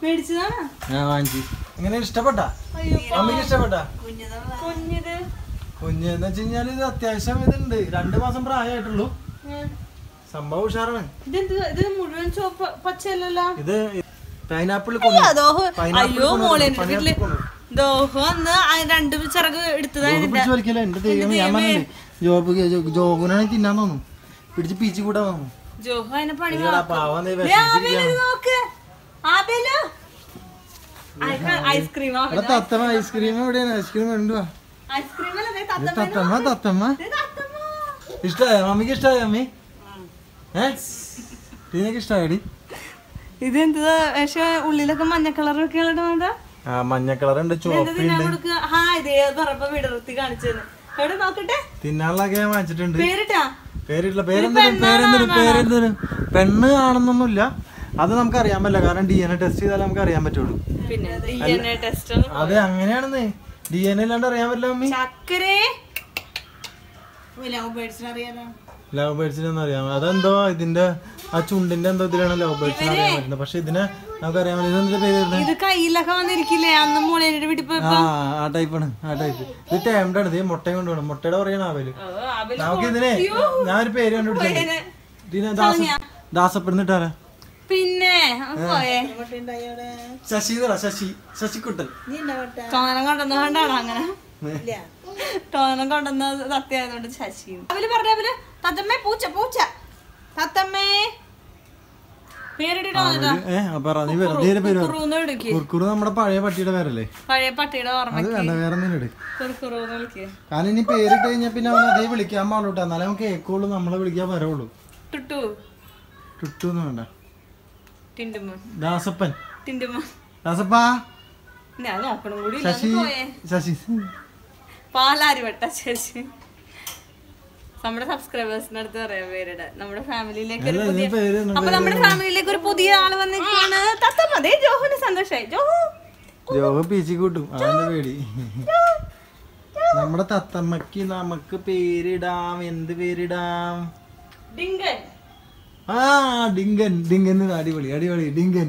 എങ്ങനെ ഇഷ്ടപ്പെട്ടാ? അമ്മക്ക് ഇഷ്ടപ്പെട്ടാ? കുഞ്ഞെന്ന് വെച്ച് കഴിഞ്ഞാല് ഇത് അത്യാവശ്യം ഇതുണ്ട്, രണ്ടു മാസം പ്രായമായിട്ടുള്ളൂ. സംഭവം ഉഷാറാണ്. ഇത് മുഴുവൻ ചോപ്പ് പച്ചയല്ലല്ലോ. ഇത് പൈനാപ്പിൾ. അയ്യോ മോളെ വീട്ടില് ദോഹം വന്ന് രണ്ട് ചിറക് എടുത്തതായിരുന്നു. എന്റെ ദൈവം, ഞാൻ പറഞ്ഞില്ലേ ജോബ് ജോബിനാണ് തിന്നാൻ തോന്നും, പിടിച്ച് പീച്ച് കൂടാൻ തോന്നും. ജോഹു അതിനെ പണി ഐസ്ക്രീം തത്തമ്മ ഐസ്ക്രീം എവിടെയാണ്? ഐസ്ക്രീം വേണ്ടുവാ. തത്തമ്മ തത്തമ്മ ഇഷ്ടായ മമ്മിക്ക്? ഇഷ്ടായ മമ്മി? ഏഹ് ടീനക്ക് ഇഷ്ടായടി? ഇതെന്താ പക്ഷെ ഉള്ളിലൊക്കെ മഞ്ഞ കളറൊക്കെ ഉള്ളതാ. ആ മഞ്ഞ കളറുണ്ട്, ചോപ്പുണ്ട്. തിന്നാനുള്ളതൊക്കെ ഞാൻ വാങ്ങിച്ചിട്ടുണ്ട്. പേരിട്ടില്ല. പേരെന്തിനും പേരെന്തിനും പേരെന്തിനും പെണ്ണ് ആണെന്നൊന്നുമില്ല, അത് നമുക്ക് അറിയാൻ പറ്റില്ല. കാരണം ഡി എൻ എ ടെസ്റ്റ് ചെയ്താലേ നമുക്ക് അറിയാൻ പറ്റുള്ളൂ. അതെ അങ്ങനെയാണെന്ന്, ഡി എൻ എ ഇല്ലാണ്ട് അറിയാൻ പറ്റില്ല മമ്മി. ലവ് ബേർഡ്സിനൊന്നും അറിയാം. അതെന്തോ ഇതിന്റെ ആ ചുണ്ടിന്റെ എന്തോ ഇതിലാണ് ലവ് ബേർഡ്സിന് അറിയാൻ പറ്റുന്നത്. പക്ഷെ ഇതിനെ നമുക്ക് അറിയാൻ പറ്റില്ല. പേര് കയ്യിലൊക്കെ വന്നിരിക്കില്ലേ അന്ന് മോളേന്റെ വീട്ടിൽ പോയപ്പോ? ആ ടൈപ്പാണ്, ആ ടൈപ്പ്. ഇത് ടേംഡാണ്. ഇത് മുട്ടയും കൊണ്ടുപോകണം. മുട്ടയുടെ പറയണ ആവല്. നമുക്ക് ഇതിനെ ഞാനൊരു പേര് കണ്ടുപിടിച്ചു, ദാസപ്പെടുന്നിട്ടാരാ? പിന്നെ ശശി ശശി ശശിക്കുട്ടൻ. തോനം കൊണ്ടുവന്ന കൊണ്ടാണ് അങ്ങനെ, തോനം കൊണ്ടുവന്ന സത്യമായതുകൊണ്ട് ശശി. അവര് പറഞ്ഞ പോലെ തത്തമ്മേ പൂച്ച പൂച്ച തത്തമ്മേ നമ്മുടെ പഴയ പട്ടിയുടെ പേരല്ലേ? പഴയ പട്ടിയുടെ ഓർമ്മ. വേറെ കാരണം ഇനി പേരിട്ട് കഴിഞ്ഞാൽ പിന്നെ അവൻ അതേ വിളിക്കാൻ പാടുള്ളൂ, എന്നാലേ നമുക്ക് കേൾക്കുള്ളൂ, നമ്മളെ വിളിക്കാൻ വരവുള്ളൂ. ടുട്ടു ടുട്ടു എന്ന് വേണ്ട, ദാസപ്പൻ ദാസപ്പാ. ഞാൻ നോക്കണം കൂടി. ശശി ശശി പാലാരി വട്ട ശശി. നമ്മുടെ സബ്സ്ക്രൈബേഴ്സിന്റെ അടുത്ത് പറയാം പേരുടെ. നമ്മുടെ ഫാമിലിയിലേക്ക് അപ്പൊ നമ്മുടെ ഫാമിലിയിലേക്ക് ഒരു പുതിയ ആള് വന്നിരിക്കുകയാണ്. തത്തമ്മ. അതേ ജോഹുന് സന്തോഷായി. ജോഹു ജോഹു പീച്ചി കൂട്ടും, അവന്റെ പേടി. നമ്മുടെ തത്തമ്മക്ക് നമുക്ക് പേരിടാം. എന്ത് പേരിടാം? ഡിങ്കൻ. ആ ഡിങ്കൻ. ഡിങ്കൻ അടിപൊളി അടിപൊളി ഡിങ്കൻ.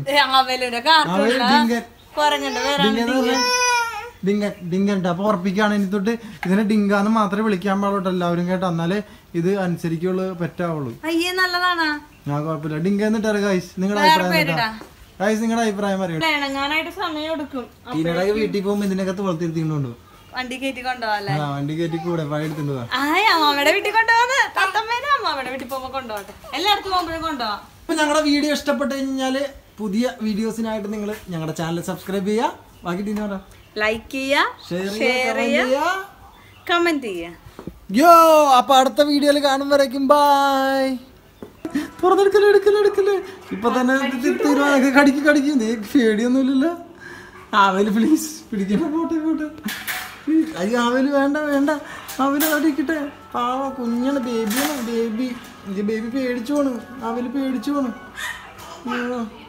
ഡിങ്കൻ ഡിങ്കൻ അപ്പൊ ഉറപ്പിക്കാണ് ഇനി തൊട്ട് ഇതിനെ ഡിങ്കാന്ന് മാത്രമേ വിളിക്കാൻ പാടുള്ളൂ എല്ലാവരും കേട്ടോ, എന്നാലേ ഇത് അനുസരിക്കുള്ളൂ, പറ്റാവുള്ളൂ. അയ്യേ നല്ലതാണ്. ഞാൻ കുഴപ്പമില്ല. ഡിങ്കൻ ഇട്ടാറ് ഗൈസ്. നിങ്ങളുടെ അഭിപ്രായം ഗൈസ്, നിങ്ങളുടെ അഭിപ്രായം പറയൂ. ഇതിനിടയ്ക്ക് വീട്ടിൽ പോകുമ്പോ ഇതിനൊക്കെ തുളത്തിരുത്തിക്കൊണ്ടു വണ്ടി കയറ്റി കൊണ്ടുപോകാല്ലേ? വണ്ടി കയറ്റി കൂടെ പഴയ എടുത്തിട്ട് പോവാ. അമ്മയുടെ വീട്ടിൽ കൊണ്ടുപോകുന്നത് തത്തമ്മേനെ അമ്മയുടെ വീട്ടിൽ പോകുമ്പോ കൊണ്ടുപോകട്ടെ, എല്ലായിടത്തും പോകുമ്പോഴും കൊണ്ടുപോകാം. അപ്പൊ ഞങ്ങളുടെ വീഡിയോ ഇഷ്ടപ്പെട്ട് കഴിഞ്ഞാല് പുതിയ വീഡിയോസിനായിട്ട് നിങ്ങൾ ഞങ്ങളുടെ ചാനൽ സബ്സ്ക്രൈബ് ചെയ്യാ, ബാക്കി ടീന പറ, ലൈക്ക് ചെയ്യാ, ഷെയർ ചെയ്യാ, കമന്റ് ചെയ്യാ. യോ അപ്പൊ അടുത്ത വീഡിയോയിൽ കാണുമ്പോഴേക്കും ബൈ. തുറന്നെടുക്കല് എടുക്കല് എടുക്കല് ഇപ്പൊ തന്നെ കടിക്ക് കടിക്കും. നീ പേടിയൊന്നുമില്ലല്ലോ. ആവല് പ്ലീസ് പിടിക്കണ. പോട്ടെ പോട്ടെ. അയ്യോ ആവല് വേണ്ട വേണ്ട, അവല് അടിക്കട്ടെ. പാവ കുഞ്ഞാണ്, ബേബിയാണ് ബേബി. ബേബി പേടിച്ചു പോണ്, അവല് പേടിച്ചു പോണ്.